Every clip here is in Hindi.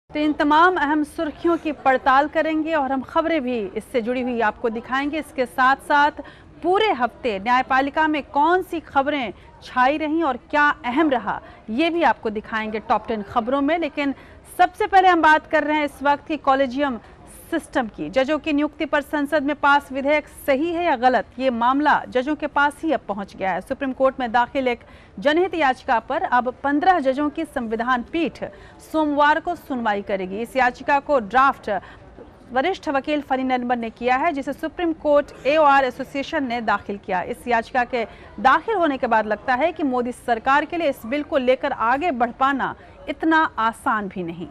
तो इन तमाम अहम सुर्खियों की पड़ताल करेंगे और हम खबरें भी इससे जुड़ी हुई आपको दिखाएंगे। इसके साथ साथ पूरे हफ्ते न्यायपालिका में कौन सी खबरें छाई रहीं और क्या अहम रहा, ये भी आपको दिखाएंगे टॉप 10 खबरों में। लेकिन सबसे पहले हम बात कर रहे हैं इस वक्त की कॉलेजियम सिस्टम की। जजों की नियुक्ति पर संसद में पास विधेयक सही है या गलत, ये मामला जजों के पास ही अब पहुंच गया है। सुप्रीम कोर्ट में दाखिल एक जनहित याचिका पर अब 15 जजों की संविधान पीठ सोमवार को सुनवाई करेगी। इस याचिका को ड्राफ्ट वरिष्ठ वकील फनी नरिमन ने किया है, जिसे सुप्रीम कोर्ट AOR एसोसिएशन ने दाखिल किया। इस याचिका के दाखिल होने के बाद लगता है कि मोदी सरकार के लिए इस बिल को लेकर आगे बढ़ पाना इतना आसान भी नहीं।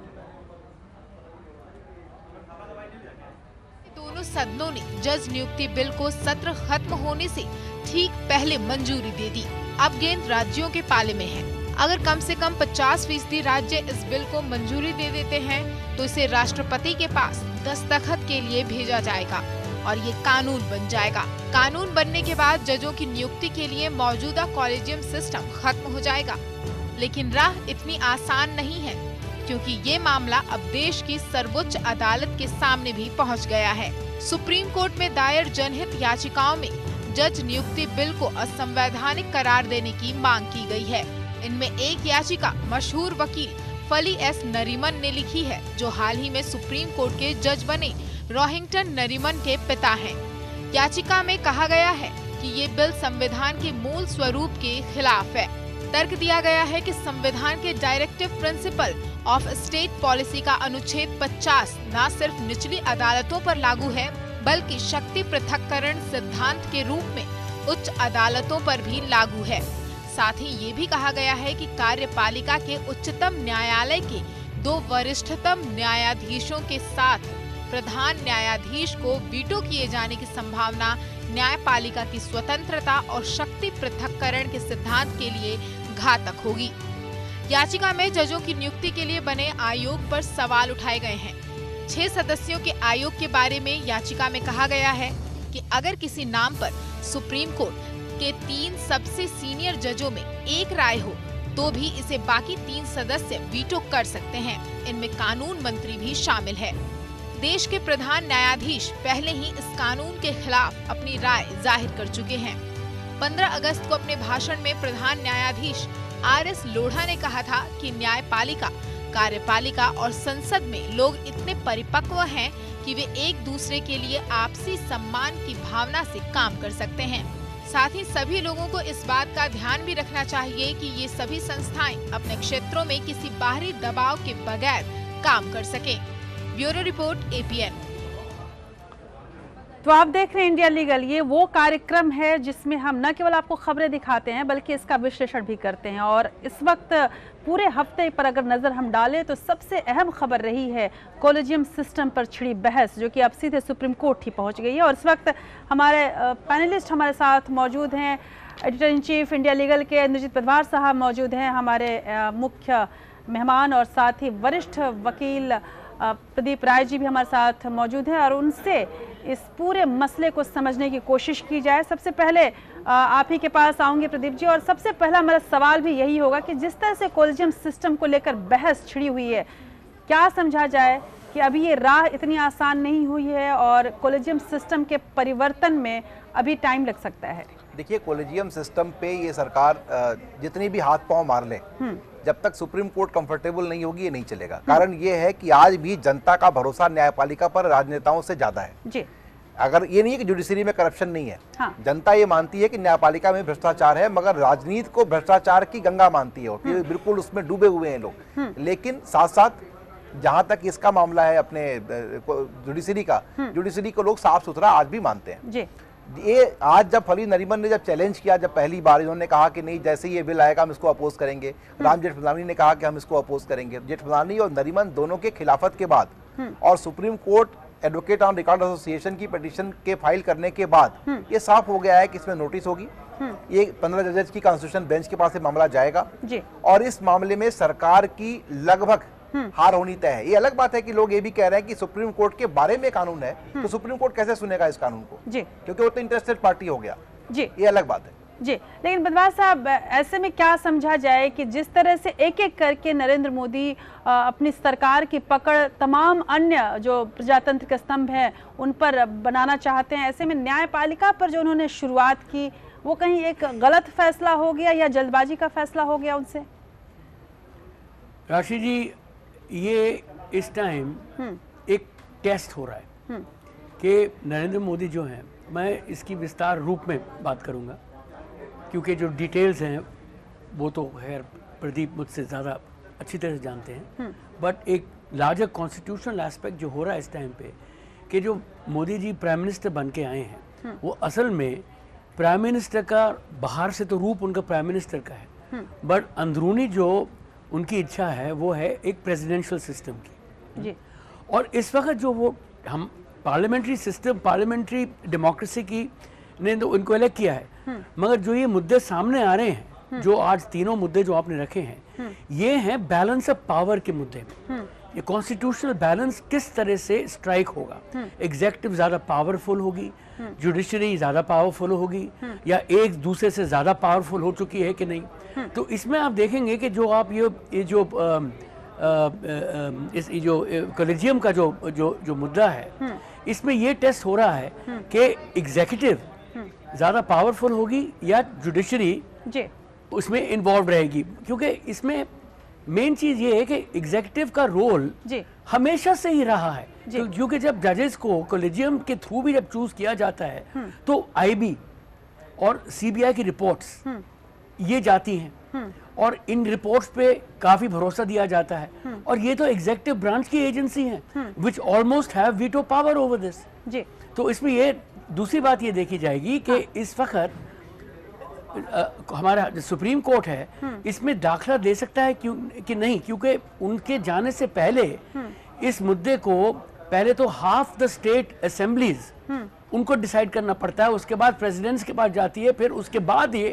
दोनों सदनों ने जज नियुक्ति बिल को सत्र खत्म होने से ठीक पहले मंजूरी दे दी। अब गेंद राज्यों के पाले में है। अगर कम से कम 50% राज्य इस बिल को मंजूरी दे देते हैं तो इसे राष्ट्रपति के पास दस्तखत के लिए भेजा जाएगा और ये कानून बन जाएगा। कानून बनने के बाद जजों की नियुक्ति के लिए मौजूदा कॉलेजियम सिस्टम खत्म हो जाएगा। लेकिन राह इतनी आसान नहीं है, क्योंकि ये मामला अब देश की सर्वोच्च अदालत के सामने भी पहुंच गया है। सुप्रीम कोर्ट में दायर जनहित याचिकाओं में जज नियुक्ति बिल को असंवैधानिक करार देने की मांग की गई है। इनमें एक याचिका मशहूर वकील फली एस नरीमन ने लिखी है, जो हाल ही में सुप्रीम कोर्ट के जज बने रोहिंग्टन नरीमन के पिता हैं। याचिका में कहा गया है कि ये बिल संविधान के मूल स्वरूप के खिलाफ है। तर्क दिया गया है कि संविधान के directive principle of state policy का अनुच्छेद 50 न सिर्फ निचली अदालतों पर लागू है, बल्कि शक्ति पृथक्करण सिद्धांत के रूप में उच्च अदालतों पर भी लागू है। साथ ही ये भी कहा गया है कि कार्यपालिका के उच्चतम न्यायालय के 2 वरिष्ठतम न्यायाधीशों के साथ प्रधान न्यायाधीश को वीटो किए जाने की संभावना न्यायपालिका की स्वतंत्रता और शक्ति पृथक्करण के सिद्धांत के लिए घातक होगी। याचिका में जजों की नियुक्ति के लिए बने आयोग पर सवाल उठाए गए हैं। 6 सदस्यों के आयोग के बारे में याचिका में कहा गया है कि अगर किसी नाम पर सुप्रीम कोर्ट के 3 सबसे सीनियर जजों में एक राय हो तो भी इसे बाकी 3 सदस्य वीटो कर सकते हैं। इनमें कानून मंत्री भी शामिल है। देश के प्रधान न्यायाधीश पहले ही इस कानून के खिलाफ अपनी राय जाहिर कर चुके हैं। 15 अगस्त को अपने भाषण में प्रधान न्यायाधीश RS लोढ़ा ने कहा था कि न्यायपालिका, कार्यपालिका और संसद में लोग इतने परिपक्व हैं कि वे एक दूसरे के लिए आपसी सम्मान की भावना से काम कर सकते हैं। साथ ही सभी लोगों को इस बात का ध्यान भी रखना चाहिए कि ये सभी संस्थाएं अपने क्षेत्रों में किसी बाहरी दबाव के बगैर काम कर सकें। Bureau report APN। तो आप देख रहे हैं इंडिया लीगल, ये वो कार्यक्रम है जिसमें हम न केवल आपको खबरें दिखाते हैं बल्कि इसका विश्लेषण भी करते हैं। और इस वक्त पूरे हफ्ते पर अगर नजर हम डालें तो सबसे अहम खबर रही है कॉलेजियम सिस्टम पर छिड़ी बहस, जो कि अब सीधे सुप्रीम कोर्ट ही पहुंच गई है। और इस वक्त हमारे पैनलिस्ट हमारे साथ मौजूद हैं। Editor in chief India Legal के इंद्रजीत पदवार साहब मौजूद हैं, हमारे मुख्य मेहमान, और साथ ही वरिष्ठ वकील प्रदीप राय जी भी हमारे साथ मौजूद हैं। और उनसे इस पूरे मसले को समझने की कोशिश की जाए। सबसे पहले आप ही के पास आऊंगे प्रदीप जी, और सबसे पहला मेरा सवाल भी यही होगा कि जिस तरह से कॉलेजियम सिस्टम को लेकर बहस छिड़ी हुई है, क्या समझा जाए कि अभी ये राह इतनी आसान नहीं हुई है और कॉलेजियम सिस्टम के परिवर्तन में अभी टाइम लग सकता है? देखिए, कॉलेजियम सिस्टम पे ये सरकार जितनी भी हाथ पांव मार ले, जब तक सुप्रीम कोर्ट कंफर्टेबल नहीं होगी ये नहीं चलेगा। कारण ये है कि आज भी जनता का भरोसा न्यायपालिका पर राजनेताओं से ज्यादा है जी। अगर ये नहीं है कि जुडिशरी में करप्शन नहीं है, हाँ। जनता ये मानती है कि न्यायपालिका में भ्रष्टाचार है, मगर राजनीति को भ्रष्टाचार की गंगा मानती है और बिल्कुल उसमें डूबे हुए हैं लोग। लेकिन साथ साथ जहां तक इसका मामला है अपने जुडिशरी का, जुडिशरी को लोग साफ सुथरा आज भी मानते हैं जी। ये आज जब फली नरीमन ने जब चैलेंज किया, जब पहली बार इन्होंने कहा कि नहीं, जैसे ही ये बिल आएगा हम इसको अपोज करेंगे, राम जेठमलानी ने कहा कि हम इसको अपोज करेंगे, जेठमलानी और नरीमन दोनों के खिलाफत के बाद और Supreme Court advocate on record association की पिटीशन के फाइल करने के बाद ये साफ हो गया है कि इसमें नोटिस होगी। ये 15 जज की कॉन्स्टिट्यूशन बेंच के पास मामला जाएगा जी। और इस मामले में सरकार की लगभग हार होनी तय है। ये अलग बात है कि लोग ये भी कह रहे हैं कि सुप्रीम कोर्ट के बारे में कानून है, तो सुप्रीम कोर्ट कैसे सुनेगा इस कानून को जी, क्योंकि वो तो इंटरेस्टेड पार्टी हो गया जी। ये अलग बात है। जी, लेकिन बदवास साहब, ऐसे में क्या समझा जाए कि जिस तरह से एक एक करके नरेंद्र मोदी अपनी सरकार की पकड़ तमाम अन्य जो प्रजातंत्र के स्तंभ हैं उन पर बनाना चाहते हैं, ऐसे में न्यायपालिका पर जो उन्होंने शुरुआत की वो कहीं एक गलत फैसला हो गया या जल्दबाजी का फैसला हो गया उनसे? राशि जी, ये इस टाइम एक टेस्ट हो रहा है कि नरेंद्र मोदी जो हैं, मैं इसकी विस्तार रूप में बात करूंगा क्योंकि जो डिटेल्स हैं वो तो खैर प्रदीप मुझसे ज़्यादा अच्छी तरह से जानते हैं, बट एक लार्जर कॉन्स्टिट्यूशनल एस्पेक्ट जो हो रहा है इस टाइम पे कि जो मोदी जी प्राइम मिनिस्टर बन के आए हैं वो असल में प्राइम मिनिस्टर का बाहर से तो रूप उनका प्राइम मिनिस्टर का है, बट अंदरूनी जो उनकी इच्छा है वो है एक प्रेसिडेंशियल सिस्टम की जी। और इस वक्त जो वो हम पार्लियामेंट्री सिस्टम, पार्लियामेंट्री डेमोक्रेसी की ने तो उनको इलेक्ट किया है, मगर जो ये मुद्दे सामने आ रहे हैं, जो आज तीनों मुद्दे जो आपने रखे हैं, ये हैं बैलेंस ऑफ पावर के मुद्दे में। ये कॉन्स्टिट्यूशनल बैलेंस किस तरह से स्ट्राइक होगा, एग्जीक्यूटिव ज्यादा पावरफुल होगी, जुडिशरी ज्यादा पावरफुल होगी या एक दूसरे से ज्यादा पावरफुल हो चुकी है कि नहीं। तो इसमें आप देखेंगे कि जो आप ये जो कॉलेजियम का जो मुद्दा है, इसमें ये टेस्ट हो रहा है कि एग्जीक्यूटिव ज्यादा पावरफुल होगी या जुडिशरी उसमें इन्वॉल्व रहेगी, क्योंकि इसमें मेन चीज ये है कि एग्जीक्यूटिव का रोल हमेशा से ही रहा है, क्योंकि जब जजेस को कॉलेजियम के थ्रू भी जब चूज किया जाता है तो आईबी और सीबीआई की रिपोर्ट्स ये जाती हैं और इन रिपोर्ट्स पे काफी भरोसा दिया जाता है, और ये तो एग्जीक्यूटिव ब्रांच की एजेंसी है which almost have veto power over this. तो इसमें ये दूसरी बात ये देखी जाएगी कि इस वक्त हमारा जो सुप्रीम कोर्ट है इसमें दाखिला दे सकता है कि नहीं, क्योंकि उनके जाने से पहले इस मुद्दे को पहले तो हाफ द स्टेट असेंबलीज उनको डिसाइड करना पड़ता है, उसके बाद प्रेसिडेंट्स के पास जाती है, फिर उसके बाद ये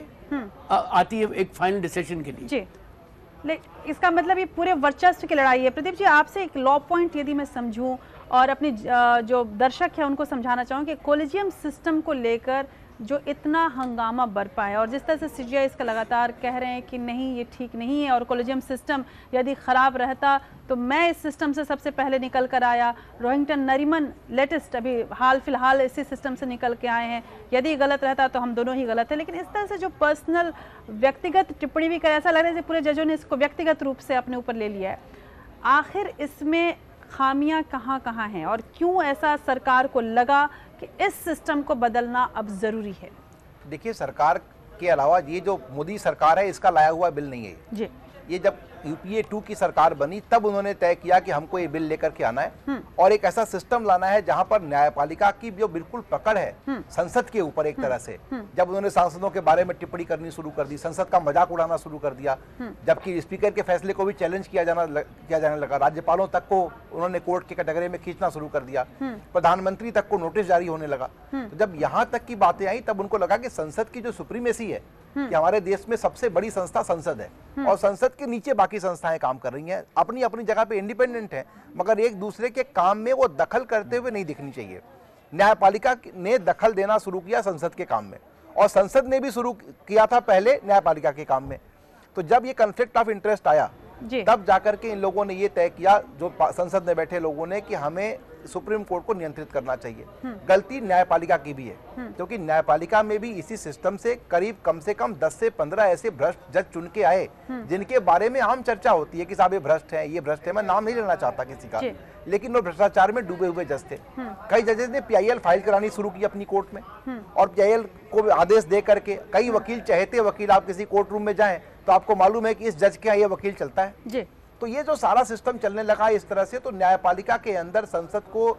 आती है एक फाइनल डिसीजन के लिए। जी, इसका मतलब ये पूरे वर्चस्व की लड़ाई है। प्रदीप जी, आपसे एक लॉ पॉइंट यदि मैं समझूं और अपनी जो दर्शक है उनको समझाना चाहूँ कि कॉलेजियम सिस्टम को लेकर जो इतना हंगामा बरपा है और जिस तरह से सीजीआई इसका लगातार कह रहे हैं कि नहीं ये ठीक नहीं है और कॉलेजियम सिस्टम यदि ख़राब रहता तो मैं इस सिस्टम से सबसे पहले निकल कर आया, रोहिंटन नरीमन लेटेस्ट अभी हाल फिलहाल इसी सिस्टम से निकल के आए हैं, यदि गलत रहता तो हम दोनों ही गलत हैं। लेकिन इस तरह से जो पर्सनल व्यक्तिगत टिप्पणी भी करे, ऐसा लग रहा है पूरे जजों ने इसको व्यक्तिगत रूप से अपने ऊपर ले लिया है। आखिर इसमें खामियां कहाँ कहाँ हैं और क्यों ऐसा सरकार को लगा कि इस सिस्टम को बदलना अब जरूरी है? देखिए, सरकार के अलावा ये जो मोदी सरकार है इसका लाया हुआ बिल नहीं है जी। ये जब यूपीए 2 की सरकार बनी तब उन्होंने तय किया कि हमको ये बिल लेकर के आना है और एक ऐसा सिस्टम लाना है जहां पर न्यायपालिका की जो बिल्कुल पकड़ है संसद के ऊपर एक तरह से। जब उन्होंने सांसदों के बारे में टिप्पणी करनी शुरू कर दी, संसद का मजाक उड़ाना शुरू कर दिया, जबकि स्पीकर के फैसले को भी चैलेंज किया जाने लगा, राज्यपालों तक को उन्होंने कोर्ट के कटघरे में खींचना शुरू कर दिया, प्रधानमंत्री तक को नोटिस जारी होने लगा। तो जब यहाँ तक की बातें आई तब उनको लगा कि संसद की जो सुप्रीमेसी है कि हमारे देश में सबसे बड़ी संस्था संसद है और संसद के नीचे बाकी संस्थाएं काम कर रही हैं, अपनी अपनी जगह पे इंडिपेंडेंट हैं, मगर एक दूसरे के काम में वो दखल करते हुए नहीं दिखनी चाहिए। न्यायपालिका ने दखल देना शुरू किया संसद के काम में और संसद ने भी शुरू किया था पहले न्यायपालिका के काम में। तो जब ये कॉन्फ्लिक्ट ऑफ इंटरेस्ट आया तब जाकर के इन लोगों ने ये तय किया, जो संसद में बैठे लोगों ने, कि हमें सुप्रीम कोर्ट को नियंत्रित करना चाहिए। गलती न्यायपालिका की भी है, क्योंकि न्यायपालिका में भी इसी सिस्टम से करीब कम से कम 10 से 15 ऐसे भ्रष्ट जज चुन के आए जिनके बारे में आम चर्चा होती है कि साहब ये भ्रष्ट है, ये भ्रष्ट है। मैं नाम नहीं लेना चाहता किसी का, लेकिन वो भ्रष्टाचार में डूबे हुए जज थे। कई जजेस ने PIL फाइल करानी शुरू की अपनी कोर्ट में और PIL को आदेश दे करके कई वकील, चहेते वकील, आप किसी कोर्ट रूम में जाएं तो आपको मालूम है कि इस जज के यहाँ ये वकील चलता है। तो ये जो सारा सिस्टम चलने लगा इस तरह से, तो न्यायपालिका के अंदर संसद को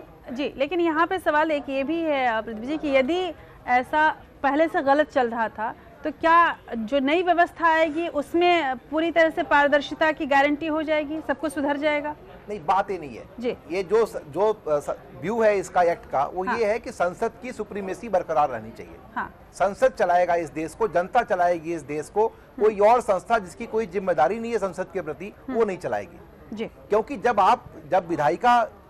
लेकिन यहाँ पे सवाल एक ये भी है प्रदीप जी कि यदि ऐसा पहले से गलत चल रहा था तो क्या जो नई व्यवस्था आएगी उसमें पूरी तरह से पारदर्शिता की गारंटी हो जाएगी, सब कुछ सुधर जाएगा? नहीं, बात ही नहीं है जी। ये जो व्यू है इसका एक्ट का वो ये है कि संसद की सुप्रीमेसी बरकरार रहनी चाहिए। संसद चलाएगा इस देश को, जनता चलाएगी इस देश को, कोई और संस्था जिसकी कोई जिम्मेदारी नहीं है संसद के प्रति वो नहीं चलाएगी। क्योंकि जब विधायिका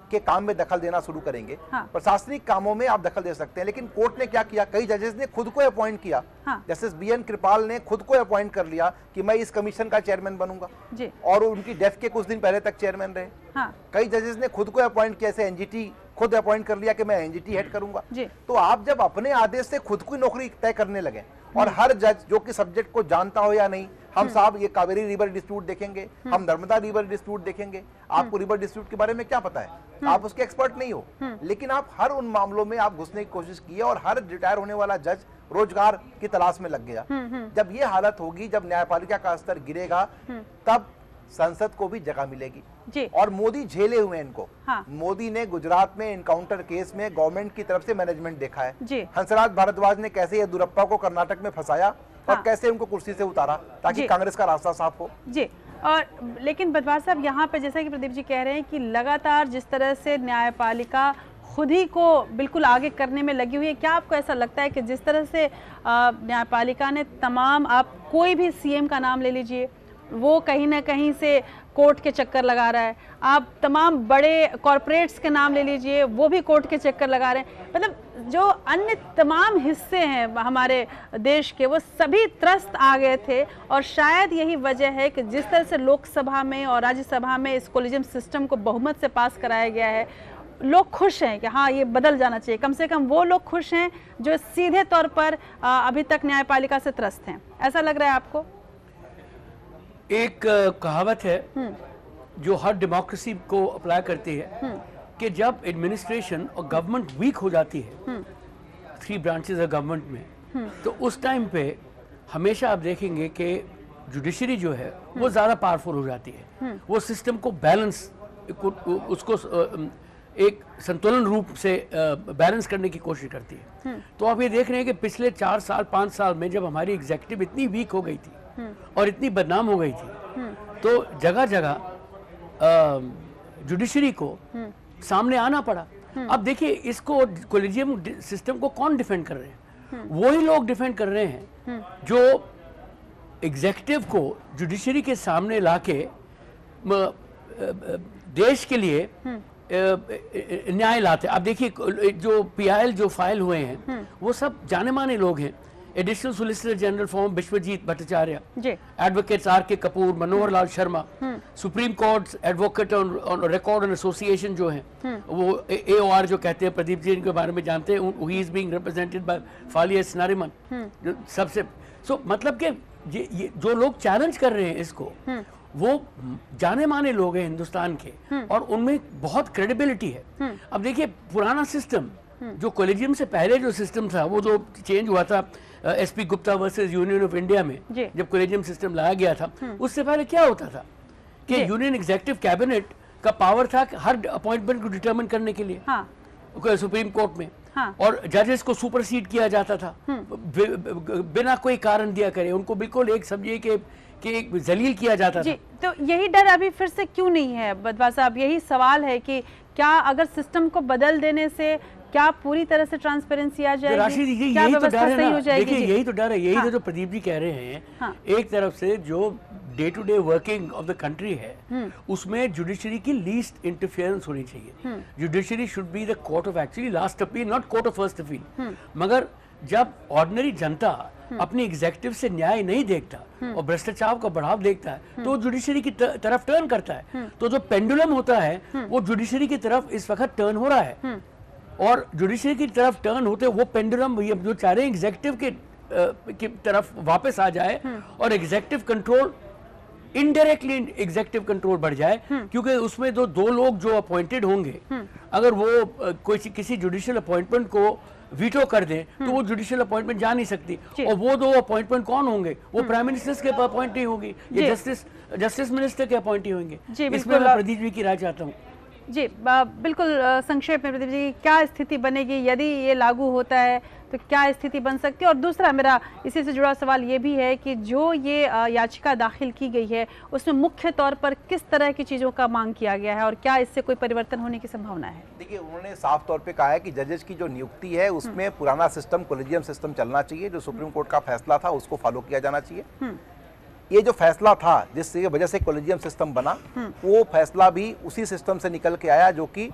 के काम में दखल देना शुरू करेंगे, हाँ। प्रशासनिक कामों में आप दखल दे सकते हैं। लेकिन कोर्ट ने क्या किया, कई जजेस ने खुद को अपॉइंट किया। हाँ। जस्टिस BN कृपाल ने खुद को अपॉइंट कर लिया कि मैं इस कमीशन का चेयरमैन बनूंगा जी। और उनकी डेथ के कुछ दिन पहले तक चेयरमैन रहे। हाँ। कई जजेस ने खुद को अपॉइंट किया, जैसे NGT खुद अपॉइंट कर लिया कि मैं NGT हेड करूंगा। जी। तो आप जब अपने आदेश से खुद की नौकरी तय करने लगे और हर जज जो कि सब्जेक्ट को जानता हो या नहीं, हम साहब ये कावेरी रिवर डिस्प्यूट देखेंगे, हम नर्मदा रिवर डिस्प्यूट देखेंगे, आपको रिवर डिस्प्यूट के बारे में क्या पता है, आप उसके एक्सपर्ट नहीं हो, लेकिन आप हर उन मामलों में आप घुसने की कोशिश किए और हर रिटायर होने वाला जज रोजगार की तलाश में लग गया। जब ये हालत होगी, जब न्यायपालिका का स्तर गिरेगा, तब संसद को भी जगह मिलेगी जी। और मोदी झेले हुए हैं इनको। हाँ। मोदी ने गुजरात में इनकाउंटर केस में गवर्नमेंट की तरफ से मैनेजमेंट देखा है जी। हंसराज भारद्वाज ने कैसे येदुरप्पा को कर्नाटक में फंसाया और हाँ। कैसे उनको कुर्सी से उतारा ताकि कांग्रेस का रास्ता साफ हो। जी। और लेकिन बदवार साहब, यहाँ पे जैसा कि प्रदीप जी कह रहे हैं कि लगातार जिस तरह से न्यायपालिका खुद ही को बिल्कुल आगे करने में लगी हुई है, क्या आपको ऐसा लगता है कि जिस तरह से न्यायपालिका ने तमाम, आप कोई भी CM का नाम ले लीजिए, वो कहीं ना कहीं से कोर्ट के चक्कर लगा रहा है, आप तमाम बड़े कॉरपोरेट्स के नाम ले लीजिए, वो भी कोर्ट के चक्कर लगा रहे हैं, मतलब जो अन्य तमाम हिस्से हैं हमारे देश के, वो सभी त्रस्त आ गए थे। और शायद यही वजह है कि जिस तरह से लोकसभा में और राज्यसभा में इस कोलिजियम सिस्टम को बहुमत से पास कराया गया है, लोग खुश हैं कि हाँ ये बदल जाना चाहिए। कम से कम वो लोग खुश हैं जो सीधे तौर पर अभी तक न्यायपालिका से त्रस्त हैं। ऐसा लग रहा है आपको? एक कहावत है जो हर डेमोक्रेसी को अप्लाई करती है कि जब एडमिनिस्ट्रेशन और गवर्नमेंट वीक हो जाती है, 3 ब्रांचेस ऑफ गवर्नमेंट में, तो उस टाइम पे हमेशा आप देखेंगे कि जुडिशरी जो है वो ज़्यादा पावरफुल हो जाती है। वो सिस्टम को बैलेंस, उसको एक संतुलन रूप से बैलेंस करने की कोशिश करती है। तो आप ये देख रहे हैं कि पिछले 4 साल 5 साल में जब हमारी एग्जीक्यूटिव इतनी वीक हो गई थी और इतनी बदनाम हो गई थी, तो जगह जगह जुडिशरी को सामने आना पड़ा। अब देखिए, इसको कोलिजियम सिस्टम को कौन डिफेंड कर रहे हैं? वही लोग डिफेंड कर रहे हैं जो एग्जीक्यूटिव को जुडिशरी के सामने लाके देश के लिए न्याय लाते। अब देखिए, जो PIL जो फाइल हुए हैं वो सब जाने माने लोग हैं। Additional solicitor general form Vishwajit Bhattacharya, advocates RK Kapoor, Manohar Lal Sharma, Supreme Court advocate on record and association जो है, वो AOR जो कहते हैं, प्रदीप जी इनके बारे में जानते हैं, he is being represented by Fali S Nariman. सबसे मतलब कि ये जो लोग चैलेंज कर रहे हैं इसको, वो जाने माने लोग हैं हिंदुस्तान के और उनमें बहुत क्रेडिबिलिटी है। अब देखिए, पुराना सिस्टम जो कोलिजियम से पहले जो सिस्टम था, वो जो चेंज हुआ था SP Gupta versus Union of India में, जब कोलिजियम सिस्टम लाया गया था, उससे पहले क्या होता था कि यूनियन एग्जीक्यूटिव कैबिनेट का पावर था हर अपॉइंटमेंट को डिटरमिन करने के लिए, सुप्रीम कोर्ट में, और जजेस को सुपरसीड किया जाता था बिना कोई कारण दिया करे, उनको बिल्कुल एक समझिए कि जलील किया जाता था। तो यही डर अभी फिर से क्यों नहीं है बदवा साहब? यही सवाल है कि क्या अगर सिस्टम को बदल देने से क्या पूरी तरह से ट्रांसपेरेंसी आ जाएगी? राशि जी, यही तो डर है ना। देखिए, यही तो डर है, यही तो जो प्रदीप जी कह रहे हैं। एक तरफ से जो day to day working of the country है, उसमें जुडिशरी की लीस्ट इंटरफेरेंस होनी चाहिए। Judiciary should be the court of actually last appeal, not court of first appeal. मगर जब ऑर्डिनरी जनता अपनी एग्जीक्यूटिव से न्याय नहीं देखता और भ्रष्टाचार का बढ़ाव देखता है, तो जुडिशरी की तरफ टर्न करता है। तो जो पेंडुलम होता है वो जुडिशरी की तरफ इस वक्त टर्न हो रहा है, और जुडिशरी की तरफ टर्न होते वो पेंडुलम जो चाह रहे हैं एग्जीक्यूटिव की तरफ वापस आ जाए और executive control, indirectly executive control बढ़ जाए, क्योंकि उसमें जो 2 लोग जो अपॉइंटेड होंगे, अगर वो कोई किसी जुडिशियल अपॉइंटमेंट को वीटो कर दे तो वो जुडिशियल अपॉइंटमेंट जा नहीं सकती। और वो 2 अपॉइंटमेंट कौन होंगे? वो प्राइम मिनिस्टर के अपॉइंटी होगी या जस्टिस मिनिस्टर के अपॉइंटी होंगे। इसमें मैं प्रदीप जी की राय चाहता हूँ। जी बिल्कुल संक्षेप में प्रदीप जी, क्या स्थिति बनेगी यदि ये लागू होता है, तो क्या स्थिति बन सकती है? और दूसरा मेरा इसी से जुड़ा सवाल ये भी है कि जो ये याचिका दाखिल की गई है, उसमें मुख्य तौर पर किस तरह की चीज़ों का मांग किया गया है और क्या इससे कोई परिवर्तन होने की संभावना है? देखिए, उन्होंने साफ तौर पे कहा है कि जजेस की जो नियुक्ति है उसमें पुराना सिस्टम, कोलिजियम सिस्टम चलना चाहिए। जो सुप्रीम कोर्ट का फैसला था उसको फॉलो किया जाना चाहिए। ये जो फैसला था जिससे वजह से कोलिजियम सिस्टम बना, वो फैसला भी उसी सिस्टम से निकल के आया जो कि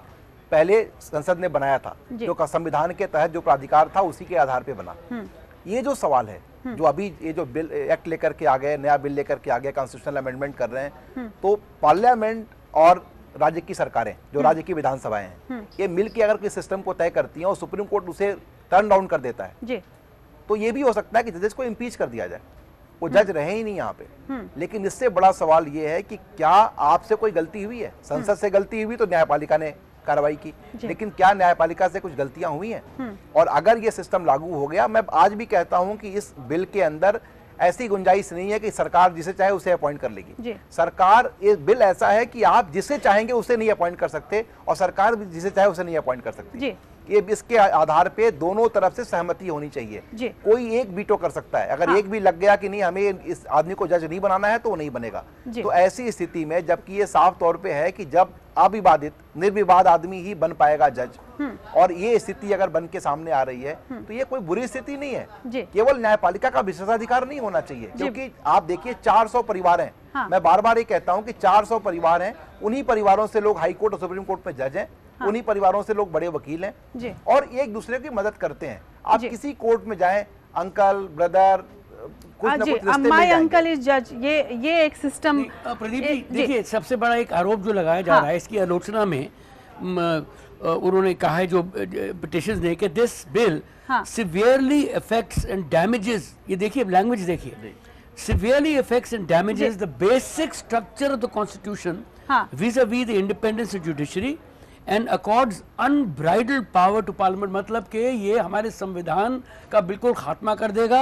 पहले संसद ने बनाया था, जो संविधान के तहत जो प्राधिकार था उसी के आधार पे बना। ये जो सवाल है, जो अभी ये जो बिल एक्ट लेकर के आ गए, नया बिल लेकर के आ गए, कॉन्स्टिट्यूशनल अमेंडमेंट कर रहे हैं, तो पार्लियामेंट और राज्य की सरकारें, जो राज्य की विधानसभाएं हैं, ये मिलकर अगर किसी सिस्टम को तय करती हैं और सुप्रीम कोर्ट उसे टर्न डाउन कर देता है, तो ये भी हो सकता है कि जजेस को इम्पीच कर दिया जाए, वो जज रहे ही नहीं यहाँ पे। लेकिन इससे बड़ा सवाल ये है कि क्या आपसे कोई गलती हुई है? संसद से गलती हुई तो न्यायपालिका ने कार्रवाई की, लेकिन क्या न्यायपालिका से कुछ गलतियां हुई हैं? और अगर ये सिस्टम लागू हो गया, मैं आज भी कहता हूं कि इस बिल के अंदर ऐसी गुंजाइश नहीं है कि सरकार जिसे चाहे उसे अपॉइंट कर लेगी। सरकार, ये बिल ऐसा है कि आप जिसे चाहेंगे उसे नहीं अपॉइंट कर सकते, और सरकार भी जिसे चाहे उसे नहीं अपॉइंट कर सकती। ये इसके आधार पे दोनों तरफ से सहमति होनी चाहिए। कोई एक वीटो कर सकता है, अगर एक भी लग गया कि नहीं हमें इस आदमी को जज नहीं बनाना है तो वो नहीं बनेगा। तो ऐसी स्थिति में, जबकि ये साफ तौर पे है कि जब अविवादित निर्विवाद आदमी ही बन पाएगा जज, और ये स्थिति अगर बन के सामने आ रही है तो ये कोई बुरी स्थिति नहीं है। केवल न्यायपालिका का विशेषाधिकार नहीं होना चाहिए, क्योंकि आप देखिए 400 परिवार हैं। मैं बार बार ये कहता हूं कि 400 परिवार हैं, उन्हीं परिवारों से लोग हाई कोर्ट और सुप्रीम कोर्ट में जज हैं, उन्हीं परिवारों से लोग बड़े वकील हैं, और एक दूसरे की मदद करते हैं। आप किसी कोर्ट में जाएं, अंकल, ब्रदर, कुछ ना कुछ रिश्ते मिल जाएंगे। अंकल इज जज, ये एक सिस्टम। प्रदीप जी देखिए, सबसे बड़ा एक आरोप जो लगाया जा रहा है इसकी आलोचना में, उन्होंने कहा है जो पिटिशंस ने कि this bill severely affects and damages, ये देखिए लैंग्वेज देखिए, severely affects and damages the basic structure of the constitution vis-a-vis the independence of judiciary and accords unbridled power to parliament। मतलब कि ये हमारे संविधान का बिल्कुल खात्मा कर देगा,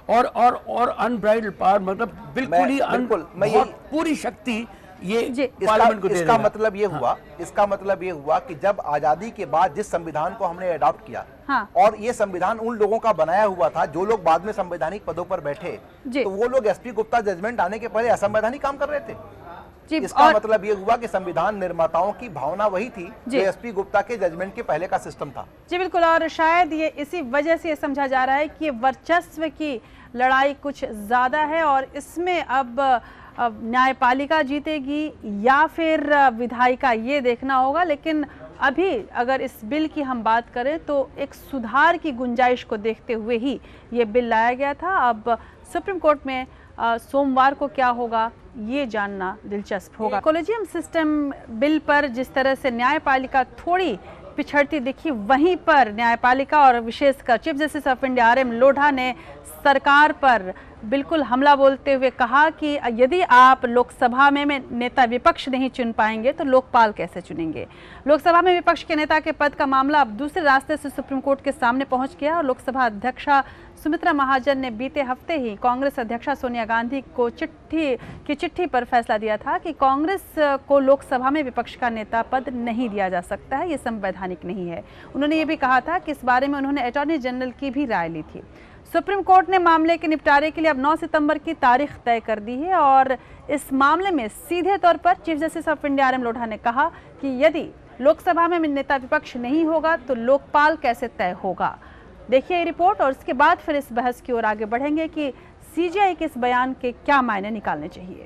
और unbridled power मतलब बिल्कुल ही पूरी शक्ति ये पार्लियामेंट को दे देगा। इसका मतलब ये हुआ कि जब आजादी के बाद जिस संविधान को हमने अडॉप्ट किया, और ये संविधान उन लोगों का बनाया हुआ था जो लोग बाद में संवैधानिक पदों पर बैठे, तो वो लोग एसपी गुप्ता जजमेंट आने के पहले असंवैधानिक काम कर रहे थे। इसका मतलब ये हुआ कि संविधान निर्माताओं की भावना वही थी जो एसपी गुप्ता के जजमेंट के पहले का सिस्टम था। जी बिल्कुल, और शायद ये इसी वजह से समझा जा रहा है कि वर्चस्व की लड़ाई कुछ ज्यादा है, और इसमें अब न्यायपालिका जीतेगी या फिर विधायिका, ये देखना होगा। लेकिन अभी अगर इस बिल की हम बात करें तो एक सुधार की गुंजाइश को देखते हुए ही ये बिल लाया गया था। अब सुप्रीम कोर्ट में सोमवार को क्या होगा ये जानना दिलचस्प होगा। कॉलेजियम सिस्टम बिल पर जिस तरह से न्यायपालिका थोड़ी पिछड़ती दिखी, वहीं पर न्यायपालिका और विशेषकर Chief Justice of India RM Lodha ने सरकार पर बिल्कुल हमला बोलते हुए कहा कि यदि आप लोकसभा में नेता विपक्ष नहीं चुन पाएंगे तो लोकपाल कैसे चुनेंगे। लोकसभा में विपक्ष के नेता के पद का मामला अब दूसरे रास्ते से सुप्रीम कोर्ट के सामने पहुंच गया, और लोकसभा अध्यक्षा सुमित्रा महाजन ने बीते हफ्ते ही कांग्रेस अध्यक्षा सोनिया गांधी को चिट्ठी पर फैसला दिया था कि कांग्रेस को लोकसभा में विपक्ष का नेता पद नहीं दिया जा सकता है, ये संवैधानिक नहीं है। उन्होंने ये भी कहा था कि इस बारे में उन्होंने अटॉर्नी जनरल की भी राय ली थी। सुप्रीम कोर्ट ने मामले के निपटारे के लिए अब 9 सितंबर की तारीख तय कर दी है, और इस मामले में सीधे तौर पर Chief Justice of India RM Lodha ने कहा कि यदि लोकसभा में नेता विपक्ष नहीं होगा तो लोकपाल कैसे तय होगा। देखिए ये रिपोर्ट, और इसके बाद फिर इस बहस की ओर आगे बढ़ेंगे कि CJI के इस बयान के क्या मायने निकालने चाहिए।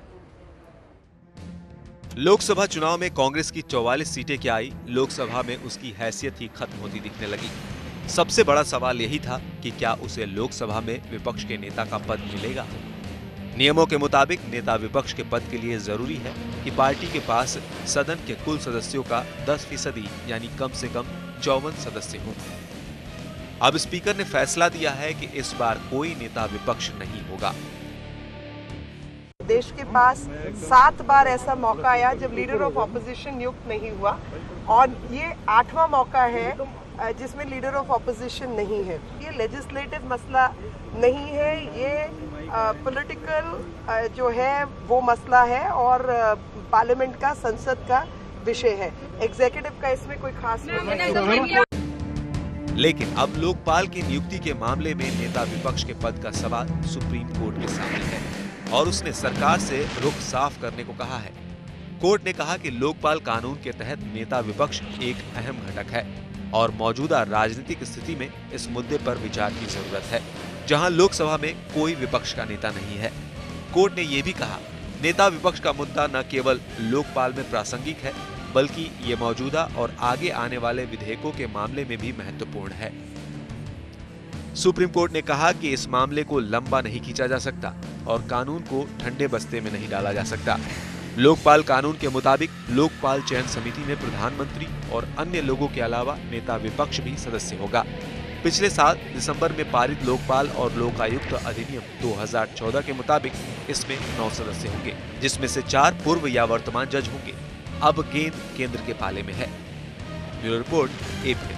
लोकसभा चुनाव में कांग्रेस की 44 सीटें क्या आई, लोकसभा में उसकी हैसियत ही खत्म होती दिखने लगी। सबसे बड़ा सवाल यही था कि क्या उसे लोकसभा में विपक्ष के नेता का पद मिलेगा। नियमों के मुताबिक नेता विपक्ष के पद के लिए जरूरी है कि पार्टी के पास सदन के कुल सदस्यों का 10% यानी कम से कम 54 सदस्य हों। अब स्पीकर ने फैसला दिया है कि इस बार कोई नेता विपक्ष नहीं होगा। देश के पास 7 बार ऐसा मौका आया जब लीडर ऑफ ऑपोजिशन नियुक्त नहीं हुआ, और ये 8वां मौका है जिसमें लीडर ऑफ ऑपोजिशन नहीं है। ये लेजिस्लेटिव मसला नहीं है, ये पॉलिटिकल जो है वो मसला है, और पार्लियामेंट का, संसद का विषय है। एग्जीक्यूटिव का इसमें कोई खास नहीं है। लेकिन अब लोकपाल की नियुक्ति के मामले में नेता विपक्ष के पद का सवाल सुप्रीम कोर्ट के सामने है, और उसने सरकार से रुख साफ करने को कहा है। कोर्ट ने कहा कि लोकपाल कानून के तहत नेता विपक्ष एक अहम घटक है, और मौजूदा राजनीतिक स्थिति में इस मुद्दे पर विचार की जरूरत है, जहां लोकसभा में कोई विपक्ष का नेता नहीं है। कोर्ट ने यह भी कहा, नेता विपक्ष का मुद्दा न केवल लोकपाल में प्रासंगिक है बल्कि ये मौजूदा और आगे आने वाले विधेयकों के मामले में भी महत्वपूर्ण है। सुप्रीम कोर्ट ने कहा कि इस मामले को लंबा नहीं खींचा जा सकता और कानून को ठंडे बस्ते में नहीं डाला जा सकता। लोकपाल कानून के मुताबिक लोकपाल चयन समिति में प्रधानमंत्री और अन्य लोगों के अलावा नेता विपक्ष भी सदस्य होगा। पिछले साल दिसंबर में पारित लोकपाल और लोकायुक्त अधिनियम 2014 के मुताबिक इसमें 9 सदस्य होंगे, जिसमें से 4 पूर्व या वर्तमान जज होंगे। अब गेंद केंद्र के पाले में है। Bureau report, APN.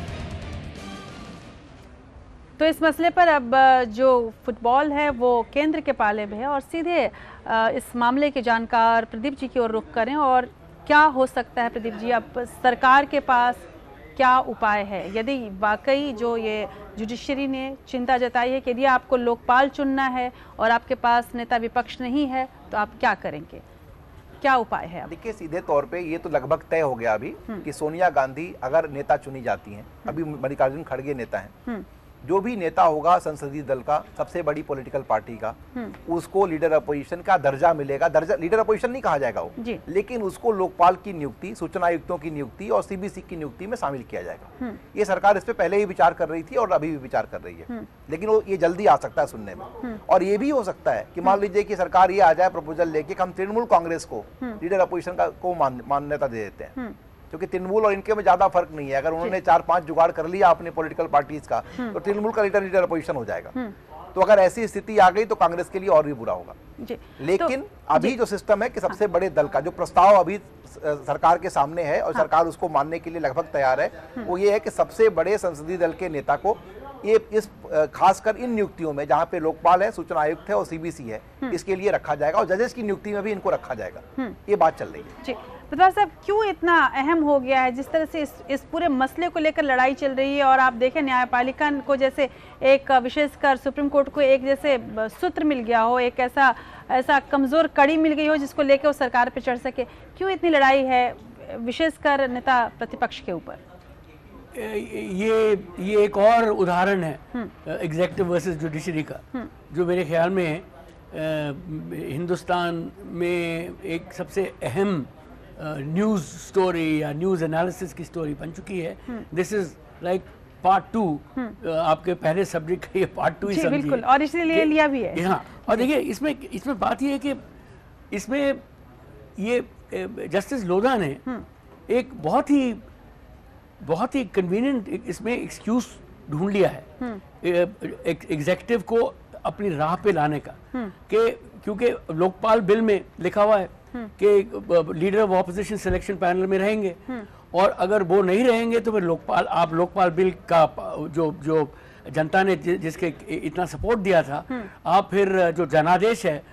तो इस मसले पर अब जो फुटबॉल है वो केंद्र के पाले में है और सीधे इस मामले के जानकार प्रदीप जी की ओर रुख करें। और क्या हो सकता है प्रदीप जी, अब सरकार के पास क्या उपाय है यदि वाकई जो ये जुडिशरी ने चिंता जताई है कि यदि आपको लोकपाल चुनना है और आपके पास नेता विपक्ष नहीं है तो आप क्या करेंगे, क्या उपाय है? देखिए, सीधे तौर पे ये तो लगभग तय हो गया अभी कि सोनिया गांधी अगर नेता चुनी जाती हैं, अभी मल्लिकार्जुन खड़गे नेता हैं, जो भी नेता होगा संसदीय दल का, सबसे बड़ी पॉलिटिकल पार्टी का, उसको लीडर अपोजिशन का दर्जा मिलेगा। दर्जा लीडर अपोजिशन नहीं कहा जाएगा वो, लेकिन उसको लोकपाल की नियुक्ति, सूचना आयुक्तों की नियुक्ति और सीबीसी की नियुक्ति में शामिल किया जाएगा। ये सरकार इस पे पहले ही विचार कर रही थी और अभी भी विचार कर रही है, लेकिन वो ये जल्दी आ सकता है सुनने में। और ये भी हो सकता है कि मान लीजिए कि सरकार ये आ जाए प्रपोजल लेके कि हम तृणमूल कांग्रेस को लीडर अपोजिशन को मान्यता दे देते हैं, क्योंकि तृणमूल और इनके में ज्यादा फर्क नहीं है। अगर उन्होंने 4-5 जुगाड़ कर लिया अपने पॉलिटिकल पार्टीज का, तो तृणमूल का लीडर अपोजिशन हो जाएगा। तो अगर ऐसी स्थिति आ गई तो कांग्रेस के लिए और भी बुरा होगा। लेकिन तो, अभी जो सिस्टम है कि सबसे बड़े दल का जो प्रस्ताव अभी सरकार के सामने है और सरकार उसको मानने के लिए लगभग तैयार है, वो ये है कि सबसे बड़े संसदीय दल के नेता को ये इस खासकर इन नियुक्तियों में जहाँ पे लोकपाल है, सूचना आयुक्त है और सीबीसी है, इसके लिए रखा जाएगा और जजेस की नियुक्ति में भी इनको रखा जाएगा। ये बात चल रही है। प्रताप साहब, क्यों इतना अहम हो गया है जिस तरह से इस पूरे मसले को लेकर लड़ाई चल रही है? और आप देखें न्यायपालिका को जैसे एक विशेषकर सुप्रीम कोर्ट को एक जैसे सूत्र मिल गया हो, एक ऐसा कमजोर कड़ी मिल गई हो जिसको लेकर वो सरकार पे चढ़ सके। क्यों इतनी लड़ाई है विशेषकर नेता प्रतिपक्ष के ऊपर? ये एक और उदाहरण है एग्जीक्यूटिव वर्सेस जुडिशरी का, जो मेरे ख्याल में हिंदुस्तान में एक सबसे अहम न्यूज़ स्टोरी या न्यूज़ एनालिसिस की स्टोरी बन चुकी है। दिस इज लाइक पार्ट 2 आपके पहले सब्जेक्ट का, ये पार्ट 2 ही समझिए। बिल्कुल, और इसलिए लिया भी है। हाँ, और देखिए इसमें बात ये है कि इसमें ये जस्टिस लोधा ने एक बहुत ही कन्वीनियंट इसमें एक्सक्यूज ढूंढ लिया है एग्जीक्यूटिव को अपनी राह पे लाने का, क्योंकि लोकपाल बिल में लिखा हुआ है कि leader of opposition selection panel में रहेंगे, और अगर वो नहीं रहेंगे तो फिर लोकपाल बिल का जो जनता ने जिसके इतना सपोर्ट दिया था, आप फिर जो जनादेश है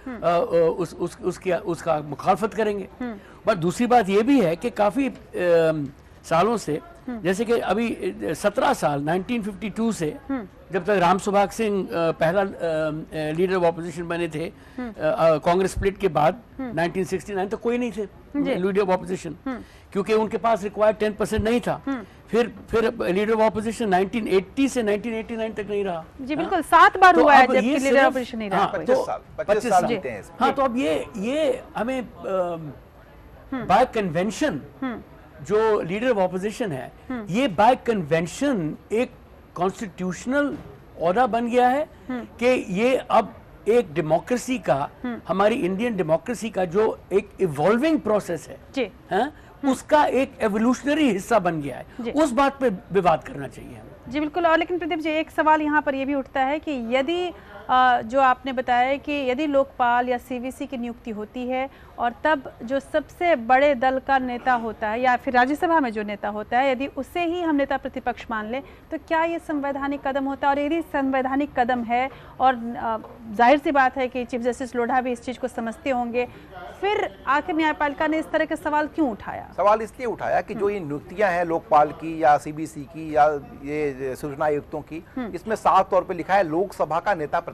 उसका मुखालफत करेंगे। पर दूसरी बात ये भी है कि काफी सालों से, जैसे कि अभी 17 साल 1952 से जब तक राम सुभाग सिंह पहला लीडर ऑफ ऑपोजिशन बने थे, कांग्रेस स्प्लिट के बाद 1969 तक कोई नहीं थे लीडर ऑफ ऑपोजिशन, क्योंकि उनके पास रिक्वायर्ड 10% नहीं था। फिर लीडर ऑफ ऑपोजिशन 1980 से 1989 तक नहीं रहा। जी बिल्कुल, 7 बार हुआ है जबकि लीडर ऑफ ऑपोजिशन नहीं रहा। 25 साल बीते हैं। हाँ, तो अब ये हमें बाय कन्वेंशन जो लीडर ऑफ ऑपोजिशन है, ये बाय कन्वेंशन एक कॉन्स्टिट्यूशनल ओहदा बन गया है कि ये अब एक डेमोक्रेसी का, हमारी इंडियन डेमोक्रेसी का जो एक इवॉल्विंग प्रोसेस है, उसका एक एवोल्यूशनरी हिस्सा बन गया है। उस बात पे विवाद करना चाहिए हमें। जी बिल्कुल। और लेकिन प्रदीप जी, एक सवाल यहाँ पर ये भी उठता है कि यदि जो आपने बताया कि यदि लोकपाल या सीवीसी की नियुक्ति होती है और तब जो सबसे बड़े दल का नेता होता है या फिर राज्यसभा में जो नेता होता है, यदि उसे ही हम नेता प्रतिपक्ष मान लें, तो क्या ये संवैधानिक कदम होता है? और यदि संवैधानिक कदम है, और जाहिर सी बात है कि चीफ जस्टिस लोढ़ा भी इस चीज़ को समझते होंगे, फिर आखिर न्यायपालिका ने इस तरह के सवाल क्यों उठाया? सवाल इसलिए उठाया कि जो ये नियुक्तियां हैं लोकपाल की या सीबीसी की या ये सूचना आयुक्तों की, इसमें साफ तौर पे लिखा है लोकसभा का नेता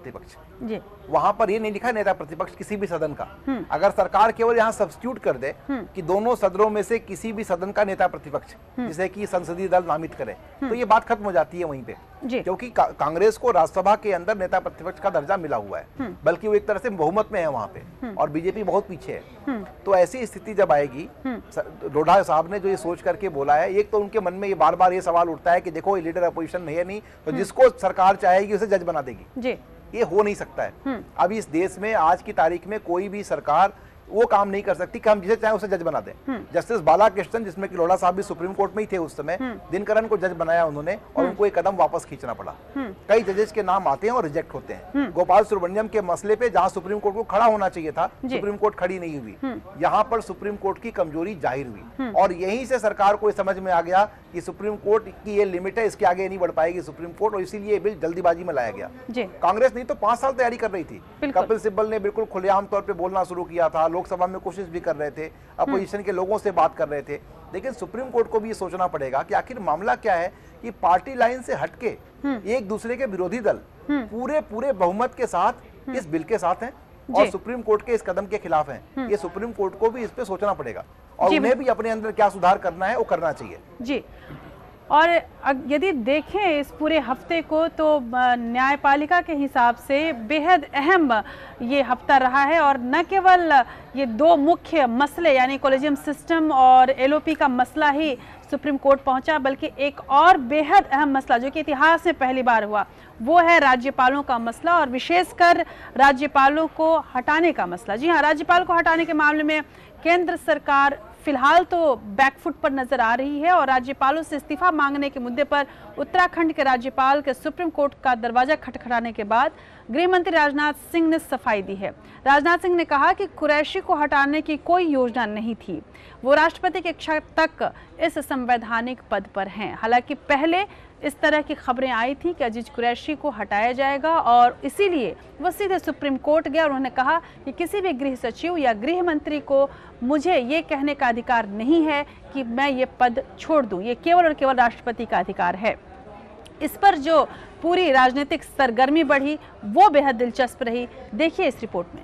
प्रतिपक्ष जी। वहां पर ये नहीं लिखा नेता प्रतिपक्ष किसी भी सदन का। अगर सरकार केवल यहाँ सब्स्टिट्यूट कर दे कि दोनों सदनों में से किसी भी सदन का नेता प्रतिपक्ष जिसे कि संसदीय दल नामित करे, तो ये बात खत्म हो जाती है वहीं पे, क्योंकि कांग्रेस को राज्यसभा के अंदर नेता प्रतिपक्ष का दर्जा मिला हुआ है, बल्कि वो एक तरह से बहुमत में है वहां पे, और बीजेपी बहुत पीछे है। तो ऐसी स्थिति जब आएगी, लोढ़ा साहब ने जो ये सोच करके बोला है, एक तो उनके मन में ये बार बार ये सवाल उठता है कि देखो ये लीडर अपोजिशन है नहीं, तो जिसको सरकार चाहेगी उसे जज बना देगी। ये हो नहीं सकता है। अभी इस देश में आज की तारीख में कोई भी सरकार वो काम नहीं कर सकती कि हम जिसे चाहें उसे जज बना दें। जस्टिस बालाकृष्णन, जिसमें कि लोढ़ा साहब भी सुप्रीम कोर्ट में ही थे उस समय, दिनकरन को जज बनाया उन्होंने, और उनको एक कदम वापस खींचना पड़ा। कई जजेस के नाम आते हैं और रिजेक्ट होते हैं। गोपाल सुब्रमण्यम के मसले पे जहां सुप्रीम कोर्ट को खड़ा होना चाहिए था, सुप्रीम कोर्ट खड़ी नहीं हुई। यहाँ पर सुप्रीम कोर्ट की कमजोरी जाहिर हुई, और यहीं से सरकार को समझ में आ गया कि सुप्रीम कोर्ट की ये लिमिट है, इसके आगे नहीं बढ़ पाएगी सुप्रीम कोर्ट, और इसीलिए बिल जल्दीबाजी में लाया गया। कांग्रेस नहीं तो 5 साल तैयारी कर रही थी। कपिल सिब्बल ने बिल्कुल खुलेआम तौर पर बोलना शुरू किया था, लोकसभा में कोशिश भी कर रहे थे, अपोजिशन के लोगों से बात कर रहे थे, लेकिन सुप्रीम कोर्ट को भी ये सोचना पड़ेगा कि आखिर मामला क्या है कि पार्टी लाइन से हटके एक दूसरे के विरोधी दल पूरे बहुमत के साथ इस बिल के साथ हैं और सुप्रीम कोर्ट के इस कदम के खिलाफ हैं। ये सुप्रीम कोर्ट को भी इस पे सोचना पड़ेगा, और उन्हें भी अपने अंदर क्या सुधार करना है वो करना चाहिए जी। और यदि देखें इस पूरे हफ्ते को, तो न्यायपालिका के हिसाब से बेहद अहम ये हफ्ता रहा है, और न केवल ये 2 मुख्य मसले यानी कॉलेजियम सिस्टम और एलओपी का मसला ही सुप्रीम कोर्ट पहुंचा, बल्कि एक और बेहद अहम मसला जो कि इतिहास में पहली बार हुआ, वो है राज्यपालों का मसला, और विशेषकर राज्यपालों को हटाने का मसला। जी हाँ, राज्यपाल को हटाने के मामले में केंद्र सरकार फिलहाल तो बैकफुट पर नजर आ रही है, और राज्यपालों से इस्तीफा मांगने के मुद्दे पर उत्तराखंड के राज्यपाल के सुप्रीम कोर्ट का दरवाजा खटखटाने के बाद गृह मंत्री राजनाथ सिंह ने सफाई दी है। राजनाथ सिंह ने कहा कि कुरैशी को हटाने की कोई योजना नहीं थी, वो राष्ट्रपति की इच्छा तक इस संवैधानिक पद पर हैं। हालांकि पहले इस तरह की खबरें आई थी कि अजीज कुरैशी को हटाया जाएगा, और इसीलिए वो सीधे सुप्रीम कोर्ट गए और उन्होंने कहा कि किसी भी गृह सचिव या गृह मंत्री को मुझे ये कहने का अधिकार नहीं है कि मैं ये पद छोड़ दूं, ये केवल और केवल राष्ट्रपति का अधिकार है। इस पर जो पूरी राजनीतिक सरगर्मी बढ़ी वो बेहद दिलचस्प रही, देखिए इस रिपोर्ट में।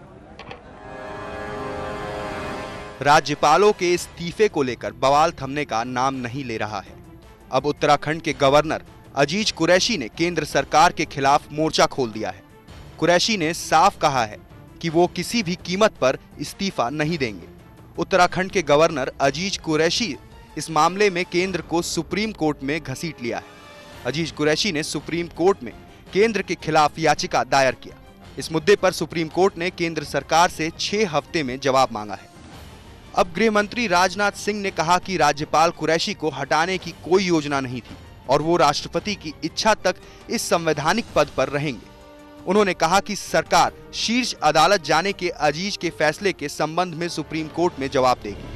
राज्यपालों के इस्तीफे को लेकर बवाल थमने का नाम नहीं ले रहा है। अब उत्तराखंड के गवर्नर अजीज कुरैशी ने केंद्र सरकार के खिलाफ मोर्चा खोल दिया है। कुरैशी ने साफ कहा है कि वो किसी भी कीमत पर इस्तीफा नहीं देंगे। उत्तराखंड के गवर्नर अजीज कुरैशी इस मामले में केंद्र को सुप्रीम कोर्ट में घसीट लिया है। अजीज कुरैशी ने सुप्रीम कोर्ट में केंद्र के खिलाफ याचिका दायर किया। इस मुद्दे पर सुप्रीम कोर्ट ने केंद्र सरकार से 6 हफ्ते में जवाब मांगा है। अब गृह मंत्री राजनाथ सिंह ने कहा कि राज्यपाल कुरैशी को हटाने की कोई योजना नहीं थी और वो राष्ट्रपति की इच्छा तक इस संवैधानिक पद पर रहेंगे। उन्होंने कहा कि सरकार शीर्ष अदालत जाने के अजीज के फैसले के संबंध में सुप्रीम कोर्ट में जवाब देगी।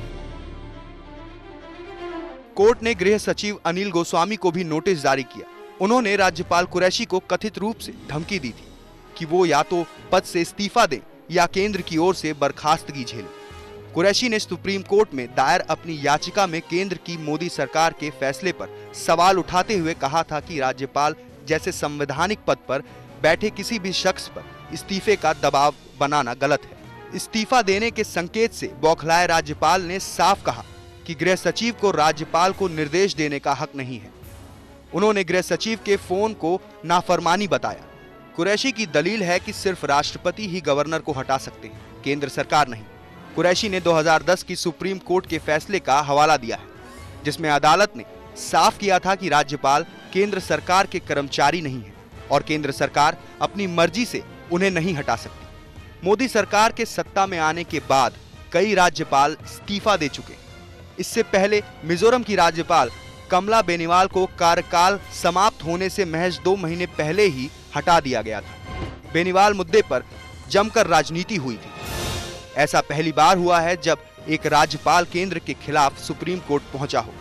कोर्ट ने गृह सचिव अनिल गोस्वामी को भी नोटिस जारी किया। उन्होंने राज्यपाल कुरैशी को कथित रूप से धमकी दी थी कि वो या तो पद से इस्तीफा दें या केंद्र की ओर से बर्खास्तगी झेलें। कुरैशी ने सुप्रीम कोर्ट में दायर अपनी याचिका में केंद्र की मोदी सरकार के फैसले पर सवाल उठाते हुए कहा था कि राज्यपाल जैसे संवैधानिक पद पर बैठे किसी भी शख्स पर इस्तीफे का दबाव बनाना गलत है। इस्तीफा देने के संकेत से बौखलाए राज्यपाल ने साफ कहा कि गृह सचिव को राज्यपाल को निर्देश देने का हक नहीं है। उन्होंने गृह सचिव के फोन को नाफरमानी बताया। कुरैशी की दलील है कि सिर्फ राष्ट्रपति ही गवर्नर को हटा सकते हैं, केंद्र सरकार नहीं। कुरैशी ने 2010 की सुप्रीम कोर्ट के फैसले का हवाला दिया है, जिसमें अदालत ने साफ किया था कि राज्यपाल केंद्र सरकार के कर्मचारी नहीं है और केंद्र सरकार अपनी मर्जी से उन्हें नहीं हटा सकती। मोदी सरकार के सत्ता में आने के बाद कई राज्यपाल इस्तीफा दे चुके। इससे पहले मिजोरम की राज्यपाल कमला बेनीवाल को कार्यकाल समाप्त होने से महज 2 महीने पहले ही हटा दिया गया था। बेनीवाल मुद्दे पर जमकर राजनीति हुई थी। ऐसा पहली बार हुआ है जब एक राज्यपाल केंद्र के खिलाफ सुप्रीम कोर्ट पहुंचा हो।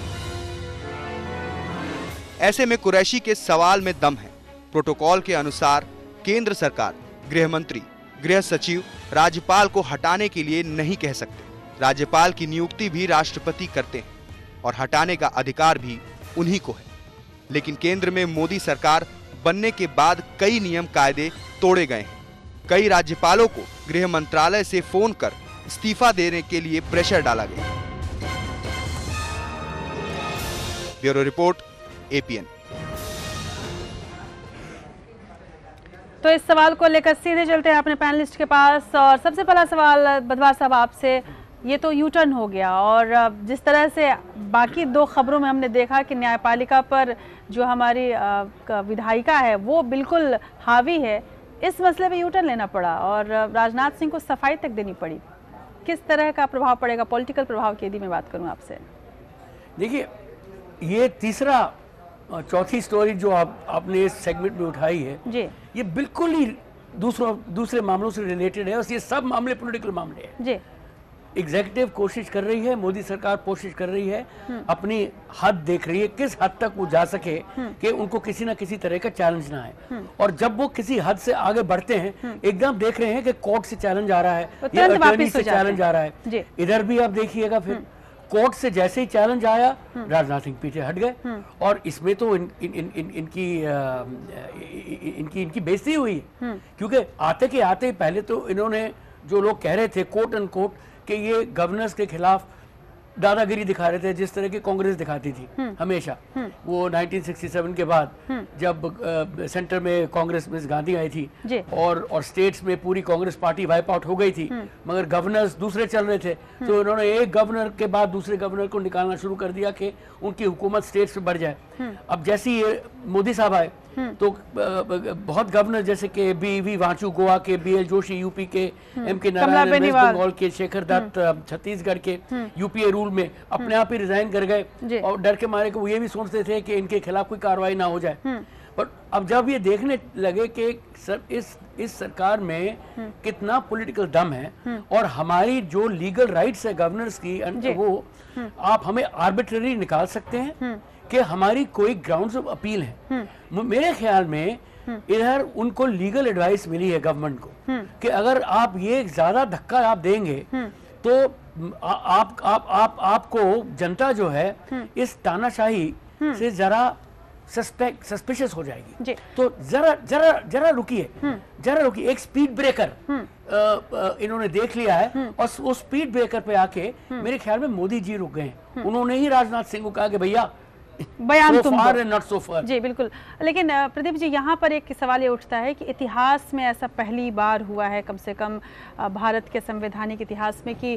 ऐसे में कुरैशी के सवाल में दम है। प्रोटोकॉल के अनुसार केंद्र सरकार, गृह मंत्री, गृह सचिव राज्यपाल को हटाने के लिए नहीं कह सकते। राज्यपाल की नियुक्ति भी राष्ट्रपति करते हैं और हटाने का अधिकार भी उन्हीं को है। लेकिन केंद्र में मोदी सरकार बनने के बाद कई नियम कायदे तोड़े गए हैं। कई राज्यपालों को गृह मंत्रालय से फोन कर इस्तीफा देने के लिए प्रेशर डाला गया। Bureau report, APN. तो इस सवाल को लेकर सीधे चलते हैं अपने पैनलिस्ट के पास और सबसे पहला सवाल बदवार साहब आपसे। ये तो यू टर्न हो गया और जिस तरह से बाकी दो खबरों में हमने देखा कि न्यायपालिका पर जो हमारी विधायिका है वो बिल्कुल हावी है, इस मसले पे यू टर्न लेना पड़ा और राजनाथ सिंह को सफाई तक देनी पड़ी। किस तरह का प्रभाव पड़ेगा, पॉलिटिकल प्रभाव की यदि मैं बात करूं आपसे? देखिए, ये तीसरा चौथी स्टोरी जो आपने इस सेगमेंट में उठाई है जी, ये बिल्कुल ही दूसरे मामलों से रिलेटेड है और ये सब मामले पॉलिटिकल मामले हैं जी। एग्जीक्यूटिव कोशिश कर रही है, मोदी सरकार कोशिश कर रही है, अपनी हद देख रही है किस हद तक वो जा सके कि उनको किसी ना किसी तरह का चैलेंज ना आए। और जब वो किसी हद से आगे बढ़ते हैं, एकदम देख रहे हैं कि कोर्ट से चैलेंज आ रहा है या अटॉर्नी से चैलेंज आ रहा है। इधर भी आप देखिएगा, फिर कोर्ट से जैसे ही चैलेंज आया राजनाथ सिंह पीछे हट गए और इसमें तो इनकी बेइज्जती हुई है। क्योंकि आते के आते पहले तो इन्होंने जो लोग कह रहे थे कोट एंड कोट कि ये गवर्नर्स के खिलाफ दादागिरी दिखा रहे थे, जिस तरह की कांग्रेस दिखाती थी हमेशा। वो 1967 के बाद जब सेंटर में कांग्रेस मिस गांधी आई थी और स्टेट्स में पूरी कांग्रेस पार्टी वाइप आउट हो गई थी, मगर गवर्नर्स दूसरे चल रहे थे, तो इन्होंने एक गवर्नर के बाद दूसरे गवर्नर को निकालना शुरू कर दिया कि उनकी हुकूमत स्टेट्स में बढ़ जाए। अब जैसे ही मोदी साहब आए तो बहुत गवर्नर जैसे कि बी वांचू गोवा के, बीएल जोशी यूपी के, M K Narayan waste Bengal के, शेखर दत्त छत्तीसगढ़ के, यूपीए रूल में अपने आप ही रिजाइन कर गए और डर के मारे को वो ये भी सोचते थे कि इनके खिलाफ कोई कार्रवाई ना हो जाए। पर अब जब ये देखने लगे कि इस सरकार में कितना पॉलिटिकल दम है और हमारी जो लीगल राइट्स है गवर्नर्स की, वो आप हमें आर्बिट्ररी निकाल सकते हैं कि हमारी कोई ग्राउंड्स ऑफ अपील है। मेरे ख्याल में इधर उनको लीगल एडवाइस मिली है गवर्नमेंट को कि अगर आप ये ज्यादा धक्का आप देंगे तो आपको जनता जो है इस तानाशाही से जरा सस्पिशियस हो जाएगी। तो जरा रुकिए, एक स्पीड ब्रेकर इन्होंने देख लिया है और उस स्पीड ब्रेकर पे आके मेरे ख्याल में मोदी जी रुक गए। उन्होंने ही राजनाथ सिंह को कहा कि भैया बयान तुम नॉट सो फार। जी बिल्कुल। लेकिन प्रदीप जी, यहाँ पर एक सवाल ये उठता है कि इतिहास में ऐसा पहली बार हुआ है, कम से कम भारत के संवैधानिक इतिहास में, कि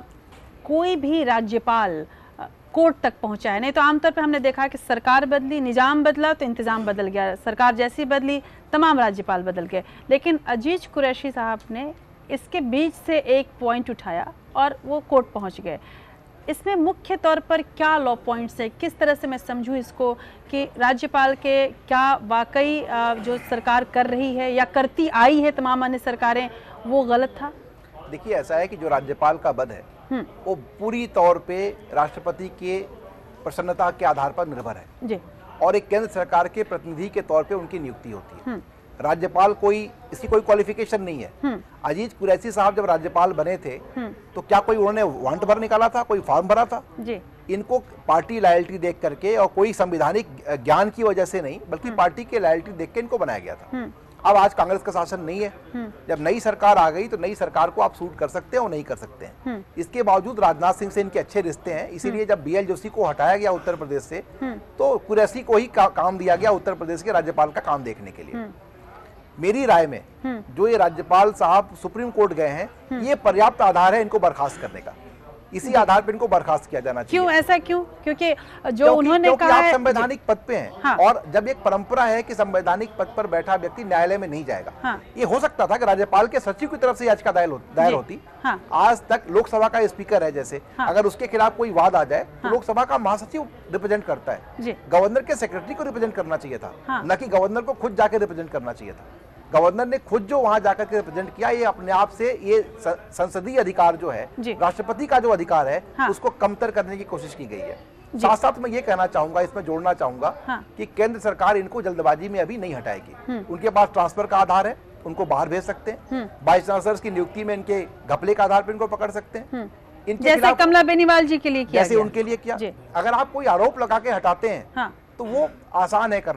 कोई भी राज्यपाल कोर्ट तक पहुंचा है। नहीं तो आमतौर पर हमने देखा कि सरकार बदली, निजाम बदला तो इंतजाम बदल गया, सरकार जैसी बदली तमाम राज्यपाल बदल गए। लेकिन अजीज कुरैशी साहब ने इसके बीच से एक पॉइंट उठाया और वो कोर्ट पहुंच गए। इसमें मुख्य तौर पर क्या लॉ पॉइंट्स है, किस तरह से मैं समझूं इसको कि राज्यपाल के क्या वाकई जो सरकार कर रही है या करती आई है तमाम अन्य सरकारें वो गलत था? देखिए, ऐसा है कि जो राज्यपाल का पद है वो पूरी तौर पे राष्ट्रपति के प्रसन्नता के आधार पर निर्भर है जी। और एक केंद्र सरकार के प्रतिनिधि के तौर पे उनकी नियुक्ति होती है। राज्यपाल इसकी कोई क्वालिफिकेशन नहीं है। अजीज कुरैशी साहब जब राज्यपाल बने थे तो क्या कोई उन्होंने वांट भर निकाला था, कोई फॉर्म भरा था जी। इनको पार्टी लॉयल्टी देख करके और कोई संवैधानिक ज्ञान की वजह से नहीं, बल्कि पार्टी के लॉयल्टी देख के इनको बनाया गया था। अब आज कांग्रेस का शासन नहीं है, जब नई सरकार आ गई तो नई सरकार को आप सूट कर सकते हैं और नहीं कर सकते हैं। इसके बावजूद राजनाथ सिंह से इनके अच्छे रिश्ते हैं, इसीलिए जब बीएल जोशी को हटाया गया उत्तर प्रदेश से तो कुरैशी को ही काम दिया गया उत्तर प्रदेश के राज्यपाल का काम देखने के लिए। मेरी राय में जो ये राज्यपाल साहब सुप्रीम कोर्ट गए हैं, ये पर्याप्त आधार है इनको बर्खास्त करने का। इसी आधार पर इनको बर्खास्त किया जाना चाहिए। क्यों ऐसा क्यों? क्योंकि जो उन्होंने कहा आप संवैधानिक पद पे हैं। हाँ। और जब एक परंपरा है कि संवैधानिक पद पर बैठा व्यक्ति न्यायालय में नहीं जाएगा। हाँ। ये हो सकता था कि राज्यपाल के सचिव की तरफ से याचिका दायर होती। हाँ। आज तक लोकसभा का स्पीकर है जैसे, हाँ। अगर उसके खिलाफ कोई वाद आ जाए तो लोकसभा का महासचिव रिप्रेजेंट करता है, गवर्नर के सेक्रेटरी को रिप्रेजेंट करना चाहिए था, न कि गवर्नर को खुद जाकर रिप्रेजेंट करना चाहिए था। गवर्नर ने खुद जो वहां जाकर के रिप्रेजेंट किया, ये अपने आप से ये संसदीय अधिकार जो है, राष्ट्रपति का जो अधिकार है, हाँ। उसको कमतर करने की कोशिश की गई है। साथ साथ मैं ये कहना चाहूंगा, इसमें जोड़ना चाहूंगा, हाँ। कि केंद्र सरकार इनको जल्दबाजी में अभी नहीं हटाएगी। उनके पास ट्रांसफर का आधार है, उनको बाहर भेज सकते हैं। वाइस चांसलर की नियुक्ति में इनके घपले के आधार पर इनको पकड़ सकते हैं, जैसे कमला बेनीवाल जी के लिए किया, जैसे उनके लिए किया। अगर आप कोई आरोप लगा के हटाते हैं तो वो आसान है करना,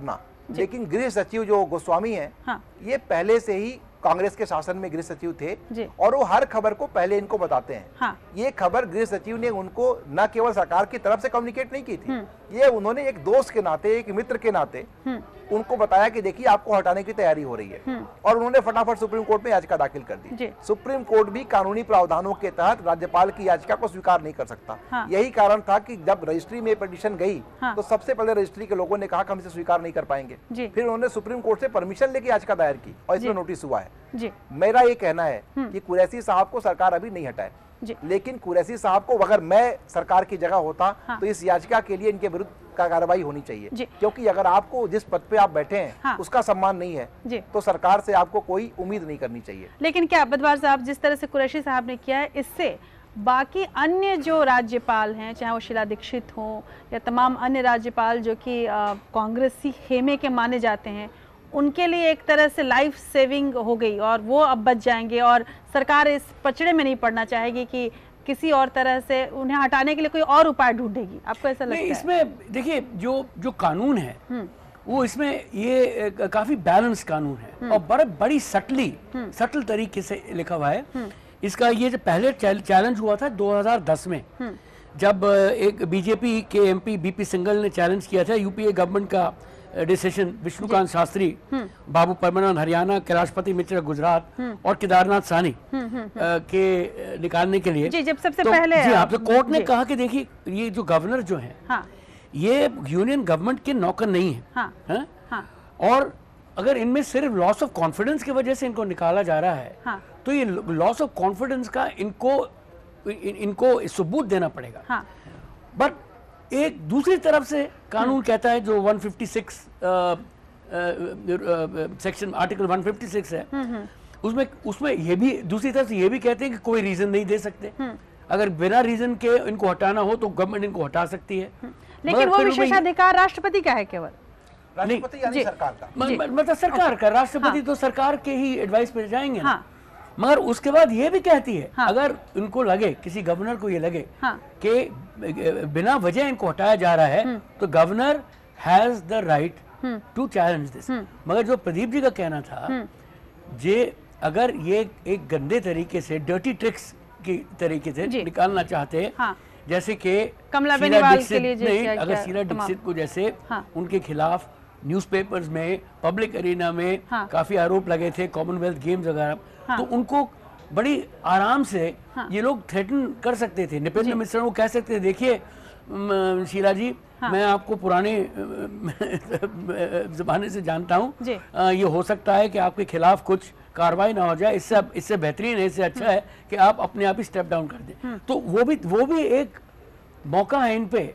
लेकिन गृह सचिव जो गोस्वामी हैं, हाँ। ये पहले से ही कांग्रेस के शासन में गृह सचिव थे जी। और वो हर खबर को पहले इनको बताते हैं। हाँ। ये खबर गृह सचिव ने उनको न केवल सरकार की तरफ से कम्युनिकेट नहीं की थी, ये उन्होंने एक दोस्त के नाते, एक मित्र के नाते उनको बताया कि देखिए आपको हटाने की तैयारी हो रही है, और उन्होंने फटाफट सुप्रीम कोर्ट में याचिका दाखिल कर दी। सुप्रीम कोर्ट भी कानूनी प्रावधानों के तहत राज्यपाल की याचिका को स्वीकार नहीं कर सकता। हाँ। यही कारण था कि जब रजिस्ट्री में पिटीशन गई, हाँ। तो सबसे पहले रजिस्ट्री के लोगों ने कहा कि हम इसे स्वीकार नहीं कर पाएंगे। फिर उन्होंने सुप्रीम कोर्ट से परमिशन लेके याचिका दायर की और इसमें नोटिस हुआ है। मेरा ये कहना है कि कुरैशी साहब को सरकार अभी नहीं हटाए, लेकिन कुरैशी साहब को अगर मैं सरकार की जगह होता, हाँ। तो इस याचिका के लिए इनके विरुद्ध का कार्रवाई होनी चाहिए, क्योंकि अगर आपको जिस पद पे आप बैठे हैं, हाँ। उसका सम्मान नहीं है, तो सरकार से आपको कोई उम्मीद नहीं करनी चाहिए। लेकिन क्या बदवार साहब, जिस तरह से कुरैशी साहब ने किया है, इससे बाकी अन्य जो राज्यपाल हैं, चाहे वो शीला दीक्षित हो या तमाम अन्य राज्यपाल जो कि कांग्रेसी खेमे के माने जाते हैं, उनके लिए एक तरह से लाइफ सेविंग हो गई और वो अब बच जाएंगे और सरकार इस पचड़े में नहीं पड़ना चाहेगी कि किसी और तरह से उन्हें हटाने के लिए कोई और उपाय ढूंढेगी। आपको ऐसा लगता है? इसमें देखिए जो कानून है वो इसमें ये काफी बैलेंस कानून है और बड़ी सटल तरीके से लिखा हुआ है। इसका ये जो पहले चैलेंज हुआ था 2010 में, जब एक बीजेपी के एमपी बीपी सिंघल ने चैलेंज किया था यूपीए गवर्नमेंट का डिसीजन, विष्णुकांत शास्त्री, बाबू परमानंद हरियाणा, कैलाशपति मिश्र गुजरात और केदारनाथ सानी के निकालने के लिए। जी, जब सबसे पहले जी हाँ, तो कोर्ट ने कहा कि देखिए ये जो गवर्नर जो है, हाँ, ये यूनियन गवर्नमेंट के नौकर नहीं है, हाँ, हाँ, हाँ, और अगर इनमें सिर्फ लॉस ऑफ कॉन्फिडेंस की वजह से इनको निकाला जा रहा है, हाँ, तो ये लॉस ऑफ कॉन्फिडेंस का इनको सबूत देना पड़ेगा। हाँ, बट एक दूसरी तरफ से कानून कहता है जो 156 सेक्शन आर्टिकल 156 है, उसमें ये भी दूसरी तरफ से ये भी कहते हैं कि कोई रीजन नहीं दे सकते, अगर बिना रीजन के इनको हटाना हो तो गवर्नमेंट इनको हटा सकती है। लेकिन वो विशेषाधिकार राष्ट्रपति का है, केवल राष्ट्रपति यानी सरकार का, मतलब सरकार का। राष्ट्रपति तो सरकार के ही एडवाइस पे जाएंगे ना। मगर उसके बाद ये भी कहती है, हाँ। अगर उनको लगे, किसी गवर्नर को ये लगे, हाँ। कि बिना वजह इनको हटाया जा रहा है, तो governor has the right to challenge this. मगर जो प्रदीप जी का कहना था, जे अगर ये एक गंदे तरीके से, डर्टी ट्रिक्स की तरीके से निकालना चाहते, हाँ। जैसे कि कमला बेनीवाल के लिए नहीं, अगर शीला दीक्षित को जैसे, हाँ। उनके खिलाफ न्यूज़पेपर्स में, पब्लिक एरिना में, हाँ। काफी आरोप लगे थे, कॉमनवेल्थ गेम्स वगैरह, हाँ। तो उनको बड़ी आराम से, हाँ। ये लोग थ्रेटन कर सकते थे। नृपेंद्र मिश्रा को कह सकते थे, देखिए शीला जी, हाँ। मैं आपको पुराने जमाने से जानता हूँ, ये हो सकता है कि आपके खिलाफ कुछ कार्रवाई ना हो जाए, इससे बेहतरीन है, इससे अच्छा है कि आप अपने आप ही स्टेप डाउन कर दें। तो वो भी एक मौका है इन पे,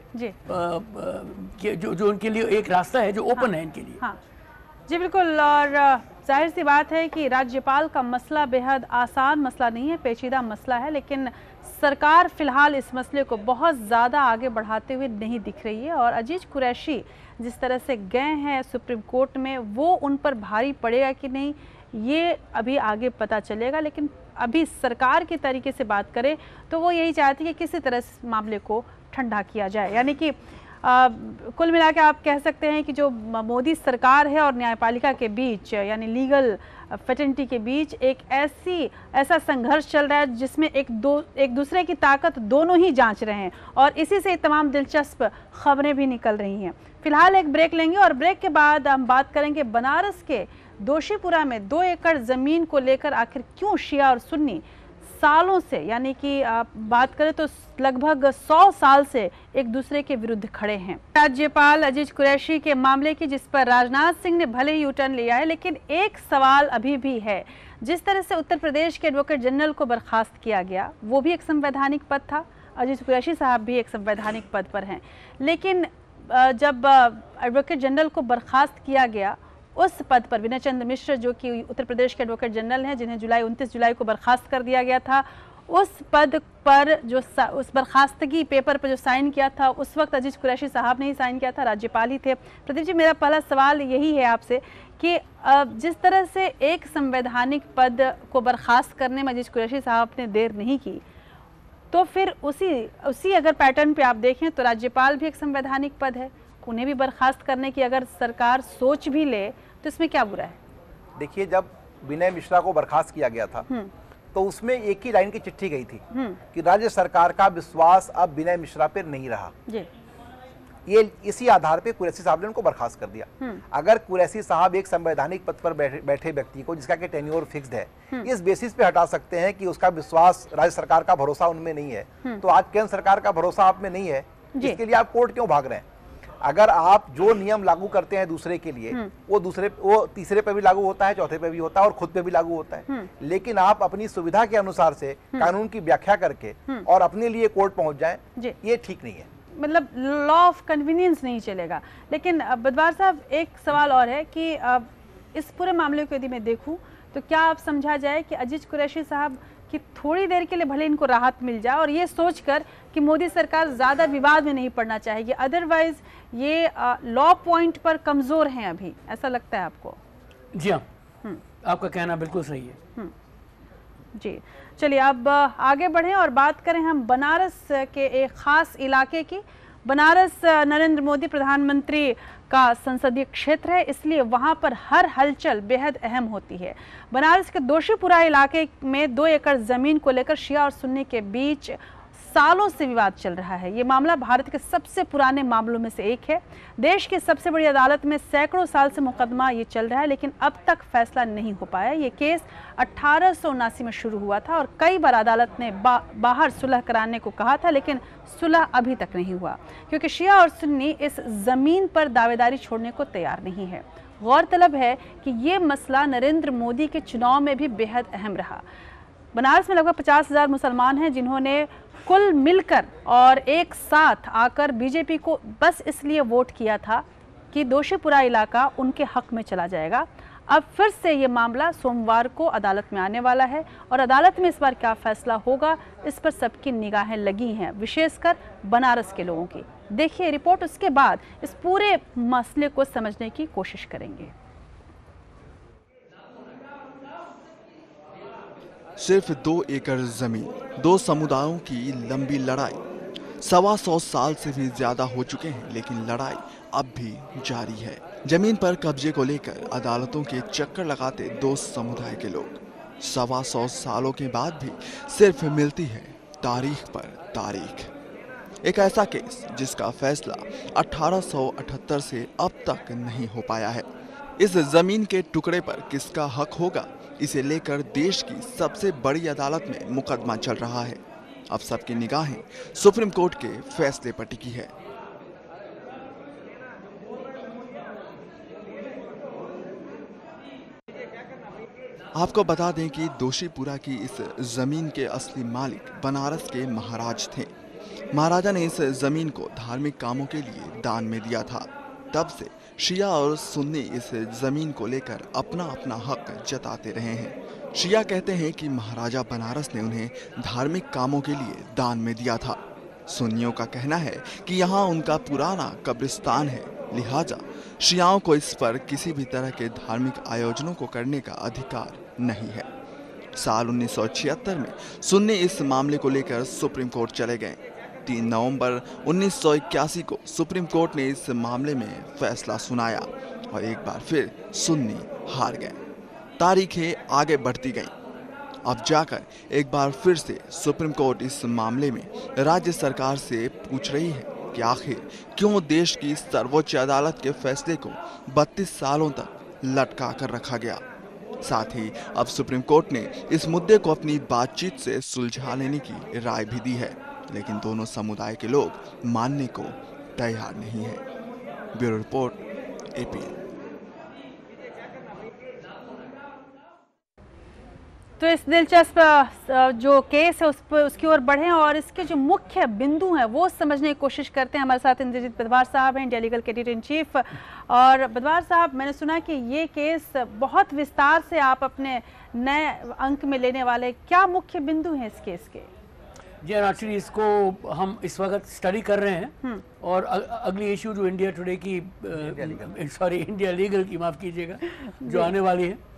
जो उनके लिए एक रास्ता है जो ओपन है इनके लिए। हाँ। जी बिल्कुल, और जाहिर सी बात है कि राज्यपाल का मसला बेहद आसान मसला नहीं है, पेचीदा मसला है, लेकिन सरकार फिलहाल इस मसले को बहुत ज़्यादा आगे बढ़ाते हुए नहीं दिख रही है। और अजीज कुरैशी जिस तरह से गए हैं सुप्रीम कोर्ट में, वो उन पर भारी पड़ेगा कि नहीं, ये अभी आगे पता चलेगा। लेकिन अभी सरकार के तरीके से बात करें तो वो यही चाहती है कि किसी तरह इस मामले को ठंडा किया जाए, यानी कि कुल मिला के आप कह सकते हैं कि जो मोदी सरकार है और न्यायपालिका के बीच, यानी लीगल फेटर्निटी के बीच एक ऐसा संघर्ष चल रहा है जिसमें एक दूसरे की ताकत दोनों ही जांच रहे हैं, और इसी से तमाम दिलचस्प खबरें भी निकल रही हैं। फिलहाल एक ब्रेक लेंगे और ब्रेक के बाद हम बात करेंगे बनारस के दोषीपुरा में 2 एकड़ ज़मीन को लेकर आखिर क्यों शिया और सुन्नी सालों से, यानी कि आप बात करें तो लगभग 100 साल से एक दूसरे के विरुद्ध खड़े हैं। राज्यपाल अजीज कुरैशी के मामले की, जिस पर राजनाथ सिंह ने भले ही यू टर्न लिया है, लेकिन एक सवाल अभी भी है। जिस तरह से उत्तर प्रदेश के एडवोकेट जनरल को बर्खास्त किया गया, वो भी एक संवैधानिक पद था, अजीज कुरैशी साहब भी एक संवैधानिक पद पर हैं, लेकिन जब एडवोकेट जनरल को बर्खास्त किया गया, उस पद पर विनय चंद्र मिश्र जो कि उत्तर प्रदेश के एडवोकेट जनरल हैं, जिन्हें 29 जुलाई को बर्खास्त कर दिया गया था, उस पद पर जो उस बर्खास्तगी पेपर पर जो साइन किया था, उस वक्त अजीज कुरैशी साहब ने ही साइन किया था, राज्यपाल ही थे। प्रदीप जी, मेरा पहला सवाल यही है आपसे कि जिस तरह से एक संवैधानिक पद को बर्खास्त करने में अजीज कुरैशी साहब ने देर नहीं की, तो फिर उसी अगर पैटर्न पे आप देखें तो राज्यपाल भी एक संवैधानिक पद है उन्हें भी बर्खास्त करने की अगर सरकार सोच भी ले तो इसमें क्या बुरा है? देखिए, जब विनय मिश्रा को बर्खास्त किया गया था तो उसमें एक ही लाइन की चिट्ठी गई थी कि राज्य सरकार का विश्वास अब विनय मिश्रा पर नहीं रहा। ये इसी आधार पे कुरैशी साहब ने उनको बर्खास्त कर दिया। अगर कुरैशी साहब एक संवैधानिक पद पर बैठे व्यक्ति को जिसका कि टेन्योर फिक्स्ड है, इस बेसिस पे हटा सकते हैं कि उसका विश्वास, राज्य सरकार का भरोसा उनमें नहीं है, तो आज केंद्र सरकार का भरोसा आप में नहीं है, इसके लिए आप कोर्ट क्यों भाग रहे हैं? अगर आप जो नियम लागू करते हैं दूसरे के लिए, वो तीसरे पे भी लागू होता है, चौथे पे भी होता है और खुद पे भी लागू होता है। लेकिन आप अपनी सुविधा के अनुसार से कानून की व्याख्या करके और अपने लिए कोर्ट पहुंच जाएं, ये ठीक नहीं है। मतलब लॉ ऑफ कन्वीनियंस नहीं चलेगा। लेकिन बदवार साहब, एक सवाल और है कि इस पूरे मामले को यदि मैं देखूं तो क्या आप समझा जाए कि अजीज कुरैशी साहब की थोड़ी देर के लिए भले इनको राहत मिल जाए और ये सोचकर कि मोदी सरकार ज़्यादा विवाद में नहीं पड़ना चाहेगी, अदरवाइज ये लॉ पॉइंट पर कमज़ोर हैं अभी, ऐसा लगता है आपको? जी हाँ, आपका कहना बिल्कुल सही है। जी, चलिए अब आगे बढ़ें और बात करें हम बनारस के एक ख़ास इलाके की। बनारस नरेंद्र मोदी प्रधानमंत्री का संसदीय क्षेत्र है, इसलिए वहां पर हर हलचल बेहद अहम होती है। बनारस के दोषीपुरा इलाके में 2 एकड़ ज़मीन को लेकर शिया और सुन्नी के बीच सालों से विवाद चल रहा है। ये मामला भारत के सबसे पुराने मामलों में से एक है। देश की सबसे बड़ी अदालत में सैकड़ों साल से मुकदमा ये चल रहा है, लेकिन अब तक फैसला नहीं हो पाया। ये केस 1879 में शुरू हुआ था और कई बार अदालत ने बाहर सुलह कराने को कहा था, लेकिन सुलह अभी तक नहीं हुआ क्योंकि शिया और सुन्नी इस जमीन पर दावेदारी छोड़ने को तैयार नहीं है। गौरतलब है कि ये मसला नरेंद्र मोदी के चुनाव में भी बेहद अहम रहा। बनारस में लगभग 50,000 मुसलमान हैं जिन्होंने कुल मिलकर और एक साथ आकर बीजेपी को बस इसलिए वोट किया था कि दोषीपुरा इलाका उनके हक में चला जाएगा। अब फिर से ये मामला सोमवार को अदालत में आने वाला है और अदालत में इस बार क्या फैसला होगा, इस पर सबकी निगाहें लगी हैं, विशेषकर बनारस के लोगों की। देखिए रिपोर्ट, उसके बाद इस पूरे मसले को समझने की कोशिश करेंगे। सिर्फ 2 एकड़ जमीन, 2 समुदायों की लंबी लड़ाई। 125 साल से भी ज्यादा हो चुके हैं, लेकिन लड़ाई अब भी जारी है। जमीन पर कब्जे को लेकर अदालतों के चक्कर लगाते 2 समुदाय के लोग 125 सालों के बाद भी सिर्फ मिलती है तारीख पर तारीख। एक ऐसा केस जिसका फैसला 1878 से अब तक नहीं हो पाया है। इस जमीन के टुकड़े पर किसका हक होगा, इसे लेकर देश की सबसे बड़ी अदालत में मुकदमा चल रहा है। अब सबकी निगाहें सुप्रीम कोर्ट के फैसले पर टिकी है। आपको बता दें कि दोषीपुरा की इस जमीन के असली मालिक बनारस के महाराज थे। महाराजा ने इस जमीन को धार्मिक कामों के लिए दान में दिया था। तब से शिया और सुन्नी इस जमीन को लेकर अपना अपना हक जताते रहे हैं। शिया कहते हैं कि महाराजा बनारस ने उन्हें धार्मिक कामों के लिए दान में दिया था। सुन्नियों का कहना है कि यहाँ उनका पुराना कब्रिस्तान है, लिहाजा शियाओं को इस पर किसी भी तरह के धार्मिक आयोजनों को करने का अधिकार नहीं है। साल 1976 में सुन्नी इस मामले को लेकर सुप्रीम कोर्ट चले गए। 3 नवंबर 1981 को सुप्रीम कोर्ट ने इस मामले में फैसला सुनाया और एक बार फिर सुन्नी हार गए। तारीखें आगे बढ़ती गईं। अब जाकर एक बार फिर से सुप्रीम कोर्ट इस मामले में राज्य सरकार से पूछ रही है कि आखिर क्यों देश की सर्वोच्च अदालत के फैसले को 32 सालों तक लटका कर रखा गया। साथ ही अब सुप्रीम कोर्ट ने इस मुद्दे को अपनी बातचीत से सुलझा लेने की राय भी दी है, लेकिन दोनों समुदाय के लोग मानने को तैयार नहीं है। Bureau report, APN. तो इस दिलचस्प जो केस है उसकी ओर बढ़ें और इसके जो मुख्य बिंदु हैं वो समझने की कोशिश करते हैं। हमारे साथ इंद्रजीत बदवार साहब हैं, इंडिया लीगल के एडिटर इन चीफ। और बदवार साहब, मैंने सुना कि ये केस बहुत विस्तार से आप अपने नए अंक में लेने वाले, क्या मुख्य बिंदु हैं इस केस के? जी, एक्चुअली इसको हम इस वक्त स्टडी कर रहे हैं और अगली इशू जो इंडिया टुडे की इंडिया लीगल की, माफ़ कीजिएगा, जो आने वाली है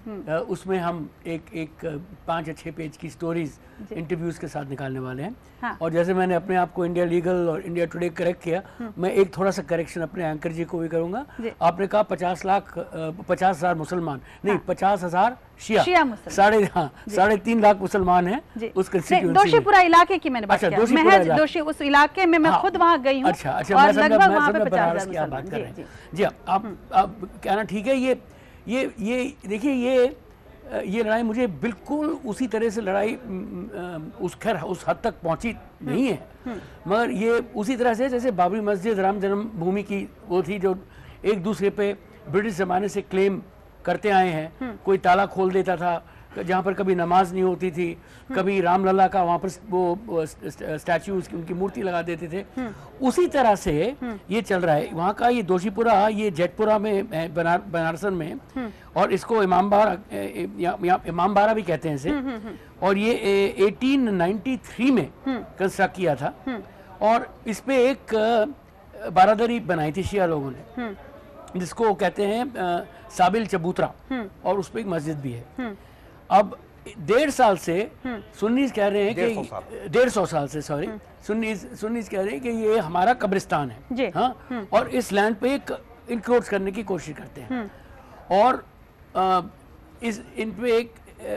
उसमें हम एक 5 या 6 पेज की स्टोरीज इंटरव्यूज के साथ निकालने वाले हैं। हाँ। और जैसे मैंने अपने आप को इंडिया लीगल और इंडिया टुडे करेक्ट किया, मैं एक थोड़ा सा करेक्शन अपने एंकर जी को भी करूंगा। आपने कहा 50,000 मुसलमान नहीं, 50,000 शिया 3.5 लाख मुसलमान हैं उस कंस्टिट्यूएंसी में। दोषीपुरा इलाके की मैंने बात किया, महज दोषी उस इलाके में मैं खुद वहां गई हूं। अच्छा, और लगभग वहां पे 50,000 की आप बात कर रहे हैं। जी आप कहना ठीक है। ये देखिए, ये लड़ाई मुझे बिल्कुल उसी तरह से लड़ाई उस हद तक पहुंची नहीं है, मगर ये उसी तरह से जैसे बाबरी मस्जिद, राम जन्मभूमि की वो थी जो एक दूसरे पे ब्रिटिश ज़माने से क्लेम करते आए हैं। कोई ताला खोल देता था जहाँ पर कभी नमाज नहीं होती थी, कभी रामलला का वहाँ पर वो स्टैचू उनकी मूर्ति लगा देते थे। उसी तरह से ये चल रहा है। वहाँ का ये दोषीपुरा, ये जेटपुरा में बनारसन में, और इसको इमामबाड़ा भी कहते हैं इसे। और ये 1893 में कंस्ट्रक्ट किया था, और इस पे एक बारादरी बनाई थी शिया लोगों ने, जिसको कहते हैं साबिल चबूतरा, और उस पर एक मस्जिद भी है। अब 1.5 साल से सुन्नीस कह रहे हैं कि 150 साल से सुन्नीस कह रहे हैं कि ये हमारा कब्रिस्तान है। हाँ, और इस लैंड पे एक इंक्रोच करने की कोशिश करते हैं। और इन पे एक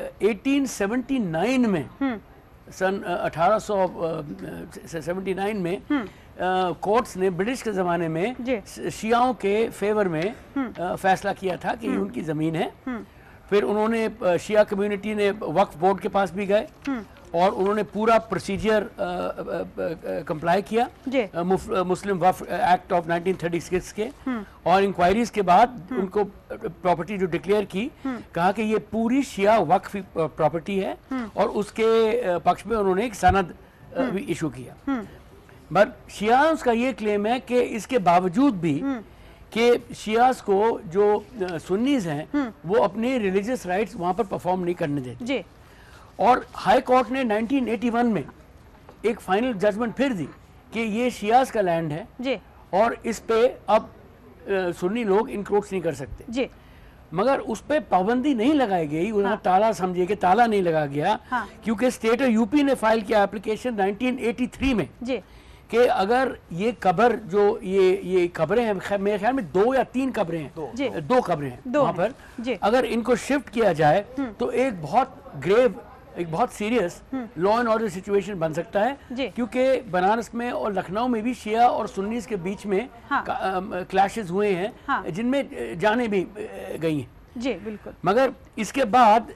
1879 में, सन 1879 में कोर्ट्स ने ब्रिटिश के ज़माने में शियाओं के फेवर में फैसला किया था कि उनकी ज़मीन है। फिर उन्होंने शिया कम्युनिटी ने वक्फ बोर्ड के पास भी गए और उन्होंने पूरा प्रोसीजर कंप्लाई किया मुस्लिम वक्फ एक्ट ऑफ 1936 के। और इंक्वायरीज के बाद उनको प्रॉपर्टी जो डिक्लेयर की, कहा कि ये पूरी शिया वक्फ प्रॉपर्टी है, और उसके पक्ष में उन्होंने एक सनद भी इशू किया। बट शियास का ये क्लेम है कि इसके बावजूद भी कि शियास को जो सुन्नीज हैं वो अपने रिलीजियस राइट्स वहाँ पर परफॉर्म नहीं करने देते। और हाई कोर्ट ने 1981 में एक फाइनल जजमेंट फिर दी कि ये शियास का लैंड है और इस पे अब सुन्नी लोग इंक्रोच नहीं कर सकते। मगर उस पे पाबंदी नहीं लगाई गई, उन्हें ताला समझिए कि ताला नहीं लगा गया। क्योंकि स्टेट यूपी ने फाइल किया एप्लीकेशन 1983 में कि अगर ये कब्र जो ये कब्रें हैं, मेरे ख्याल में 2 या 3 कब्रें हैं, 2 कब्रें हैं वहाँ पर, अगर इनको शिफ्ट किया जाए तो एक बहुत ग्रेव, एक बहुत serious law and order situation बन सकता है। क्योंकि बनारस में और लखनऊ में भी शिया और सुन्नीस के बीच में क्लैशेस हुए हैं, जिनमें जाने भी गई हैं। बिल्कुल। मगर इसके बाद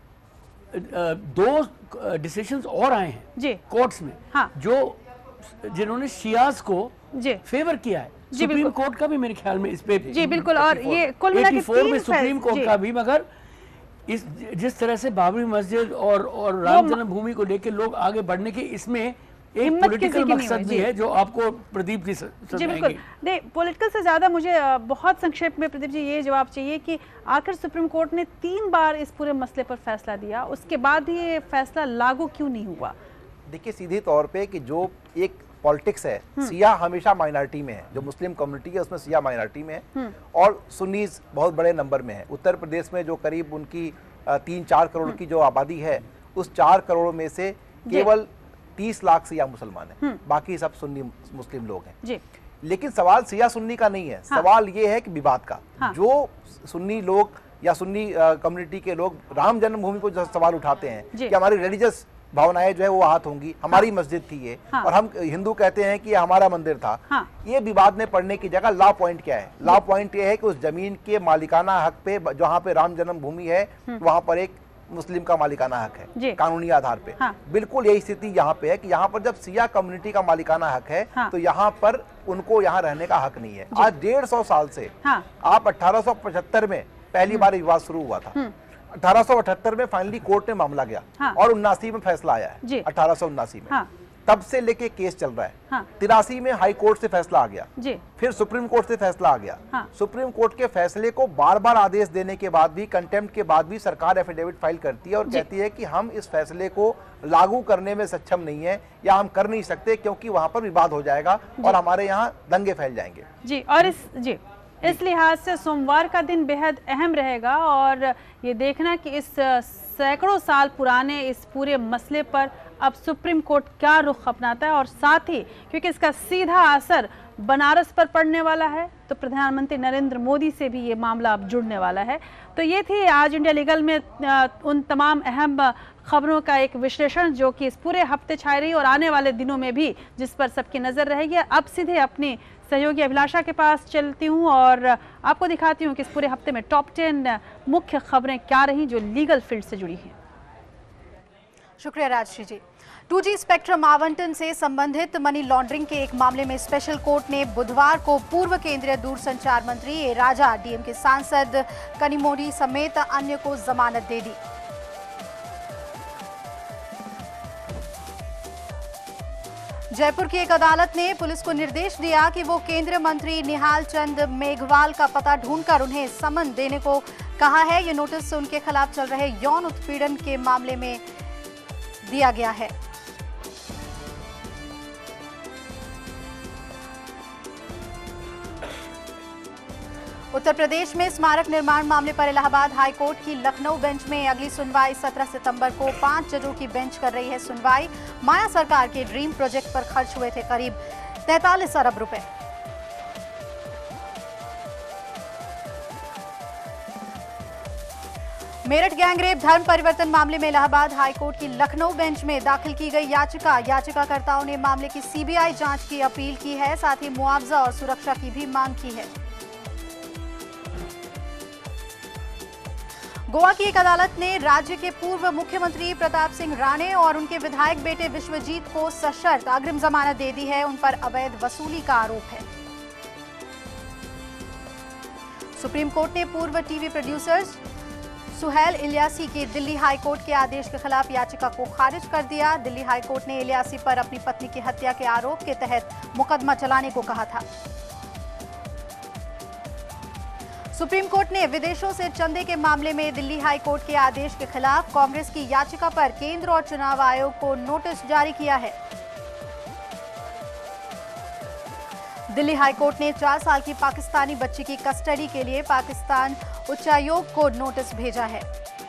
2 डिसीजंस और आए हैं कोर्ट्स में, जो जिन्होंने शियास को फेवर किया है। सुप्रीम कोर्ट का भी मेरे ख्याल में इस पे बिल्कुल। और ये कुल मिला के 84 में सुप्रीम कोर्ट का भी। मगर इस जिस तरह से बाबरी मस्जिद और राम जन्मभूमि को लेकर लोग आगे बढ़ने के, इसमें एक पॉलिटिकल मकसद भी है जो आपको प्रदीप जी बिल्कुल नहीं, पॉलिटिकल से ज्यादा मुझे बहुत संक्षेप में प्रदीप जी ये जवाब चाहिए कि आखिर सुप्रीम कोर्ट ने 3 बार इस पूरे मसले पर फैसला दिया, उसके बाद ये फैसला लागू क्यों नहीं हुआ? देखिए, सीधे तौर पे कि जो एक पॉलिटिक्स है, सिया हमेशा माइनॉरिटी में है, जो मुस्लिम कम्युनिटी है उसमें सिया माइनॉरिटी में है और सुन्नीज बहुत बड़े नंबर में है। उत्तर प्रदेश में जो करीब उनकी 3-4 करोड़ की जो आबादी है, उस 4 करोड़ में से केवल 30 लाख सिया मुसलमान हैं, बाकी सब सुन्नी मुस्लिम लोग हैं। लेकिन सवाल सिया सुन्नी का नहीं है, सवाल ये है कि विवाद का। जो सुन्नी लोग या सुन्नी कम्युनिटी के लोग राम जन्मभूमि को जो सवाल उठाते हैं कि हमारी रिलीजियस भावनाएं जो है वो आहत होंगी, हमारी मस्जिद थी ये, और हम हिंदू कहते हैं कि ये हमारा मंदिर था। ये विवाद में पड़ने की जगह लॉ पॉइंट क्या है? लॉ पॉइंट ये है कि उस जमीन के मालिकाना हक पे, जहाँ पे राम जन्मभूमि है, वहां पर एक मुस्लिम का मालिकाना हक है कानूनी आधार पे। बिल्कुल यही स्थिति यहाँ पे है कि यहाँ पर जब सिया कम्युनिटी का मालिकाना हक है तो यहाँ पर उनको यहाँ रहने का हक नहीं है। आज 150 साल से, आप 1875 में पहली बार विवाद शुरू हुआ था, 1878 में फाइनली कोर्ट में मामला गया और 79 में फैसला आया है, 1879 में। तब से लेके केस चल रहा है। 83 में हाई कोर्ट से फैसला आ गया, फिर सुप्रीम कोर्ट से फैसला आ गया। सुप्रीम कोर्ट के फैसले को बार बार आदेश देने के बाद भी, कंटेम्प्ट के बाद भी, सरकार एफिडेविट फाइल करती है और कहती है कि हम इस फैसले को लागू करने में सक्षम नहीं है या हम कर नहीं सकते क्योंकि वहां पर विवाद हो जाएगा और हमारे यहाँ दंगे फैल जाएंगे। और इस लिहाज से सोमवार का दिन बेहद अहम रहेगा और ये देखना कि इस सैकड़ों साल पुराने इस पूरे मसले पर अब सुप्रीम कोर्ट क्या रुख अपनाता है और साथ ही क्योंकि इसका सीधा असर बनारस पर पड़ने वाला है तो प्रधानमंत्री नरेंद्र मोदी से भी ये मामला अब जुड़ने वाला है। तो ये थी आज इंडिया लीगल में उन तमाम अहम खबरों का एक विश्लेषण जो कि इस पूरे हफ्ते छाई रही और आने वाले दिनों में भी जिस पर सबकी नजर रहेगी। अब सीधे अपनी सहयोगी अभिलाषा के पास चलती हूँ और आपको दिखाती हूँ कि इस पूरे हफ्ते में टॉप 10 मुख्य खबरें क्या रही जो लीगल फील्ड से जुड़ी हैं। शुक्रिया राजश्री जी। 2G स्पेक्ट्रम आवंटन से संबंधित मनी लॉन्ड्रिंग के एक मामले में स्पेशल कोर्ट ने बुधवार को पूर्व केंद्रीय दूरसंचार मंत्री ए राजा, डीएमके सांसद कनिमोडी समेत अन्य को जमानत दे दी। जयपुर की एक अदालत ने पुलिस को निर्देश दिया कि वो केंद्रीय मंत्री निहाल चंद मेघवाल का पता ढूंढकर उन्हें समन देने को कहा है। ये नोटिस उनके खिलाफ चल रहे यौन उत्पीड़न के मामले में दिया गया है। उत्तर प्रदेश में स्मारक निर्माण मामले पर इलाहाबाद हाई कोर्ट की लखनऊ बेंच में अगली सुनवाई 17 सितंबर को 5 जजों की बेंच कर रही है सुनवाई। माया सरकार के ड्रीम प्रोजेक्ट पर खर्च हुए थे करीब 43 अरब रुपए। मेरठ गैंगरेप धर्म परिवर्तन मामले में इलाहाबाद हाई कोर्ट की लखनऊ बेंच में दाखिल की गई याचिकाकर्ताओं ने मामले की सीबीआई जांच की अपील की है, साथ ही मुआवजा और सुरक्षा की भी मांग की है। गोवा की एक अदालत ने राज्य के पूर्व मुख्यमंत्री प्रताप सिंह राणे और उनके विधायक बेटे विश्वजीत को सशर्त अग्रिम जमानत दे दी है। उन पर अवैध वसूली का आरोप है। सुप्रीम कोर्ट ने पूर्व टीवी प्रोड्यूसर्स सुहेल इलियासी के दिल्ली हाई कोर्ट के आदेश के खिलाफ याचिका को खारिज कर दिया। दिल्ली हाई कोर्ट ने इलियासी पर अपनी पत्नी की हत्या के आरोप के तहत मुकदमा चलाने को कहा था। सुप्रीम कोर्ट ने विदेशों से चंदे के मामले में दिल्ली हाई कोर्ट के आदेश के खिलाफ कांग्रेस की याचिका पर केंद्र और चुनाव आयोग को नोटिस जारी किया है। दिल्ली हाई कोर्ट ने 4 साल की पाकिस्तानी बच्ची की कस्टडी के लिए पाकिस्तान उच्चायोग को नोटिस भेजा है।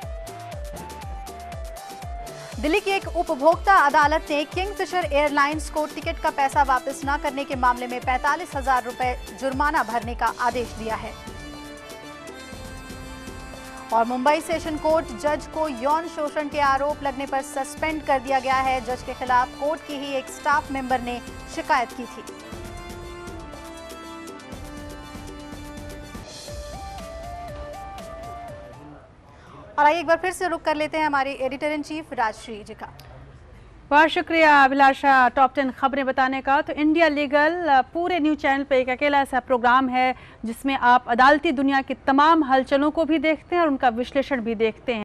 दिल्ली की एक उपभोक्ता अदालत ने किंगफिशर एयरलाइंस को टिकट का पैसा वापस न करने के मामले में 45,000 रुपए जुर्माना भरने का आदेश दिया है। और मुंबई सेशन कोर्ट जज को यौन शोषण के आरोप लगने पर सस्पेंड कर दिया गया है। जज के खिलाफ कोर्ट की ही एक स्टाफ मेंबर ने शिकायत की थी। और आइए एक बार फिर से रुक कर लेते हैं हमारे editor in chief Rajshree ji का। बहुत शुक्रिया अभिलाषा टॉप 10 खबरें बताने का। तो इंडिया लीगल पूरे न्यूज चैनल पे एक अकेला ऐसा प्रोग्राम है जिसमें आप अदालती दुनिया की तमाम हलचलों को भी देखते हैं और उनका विश्लेषण भी देखते हैं।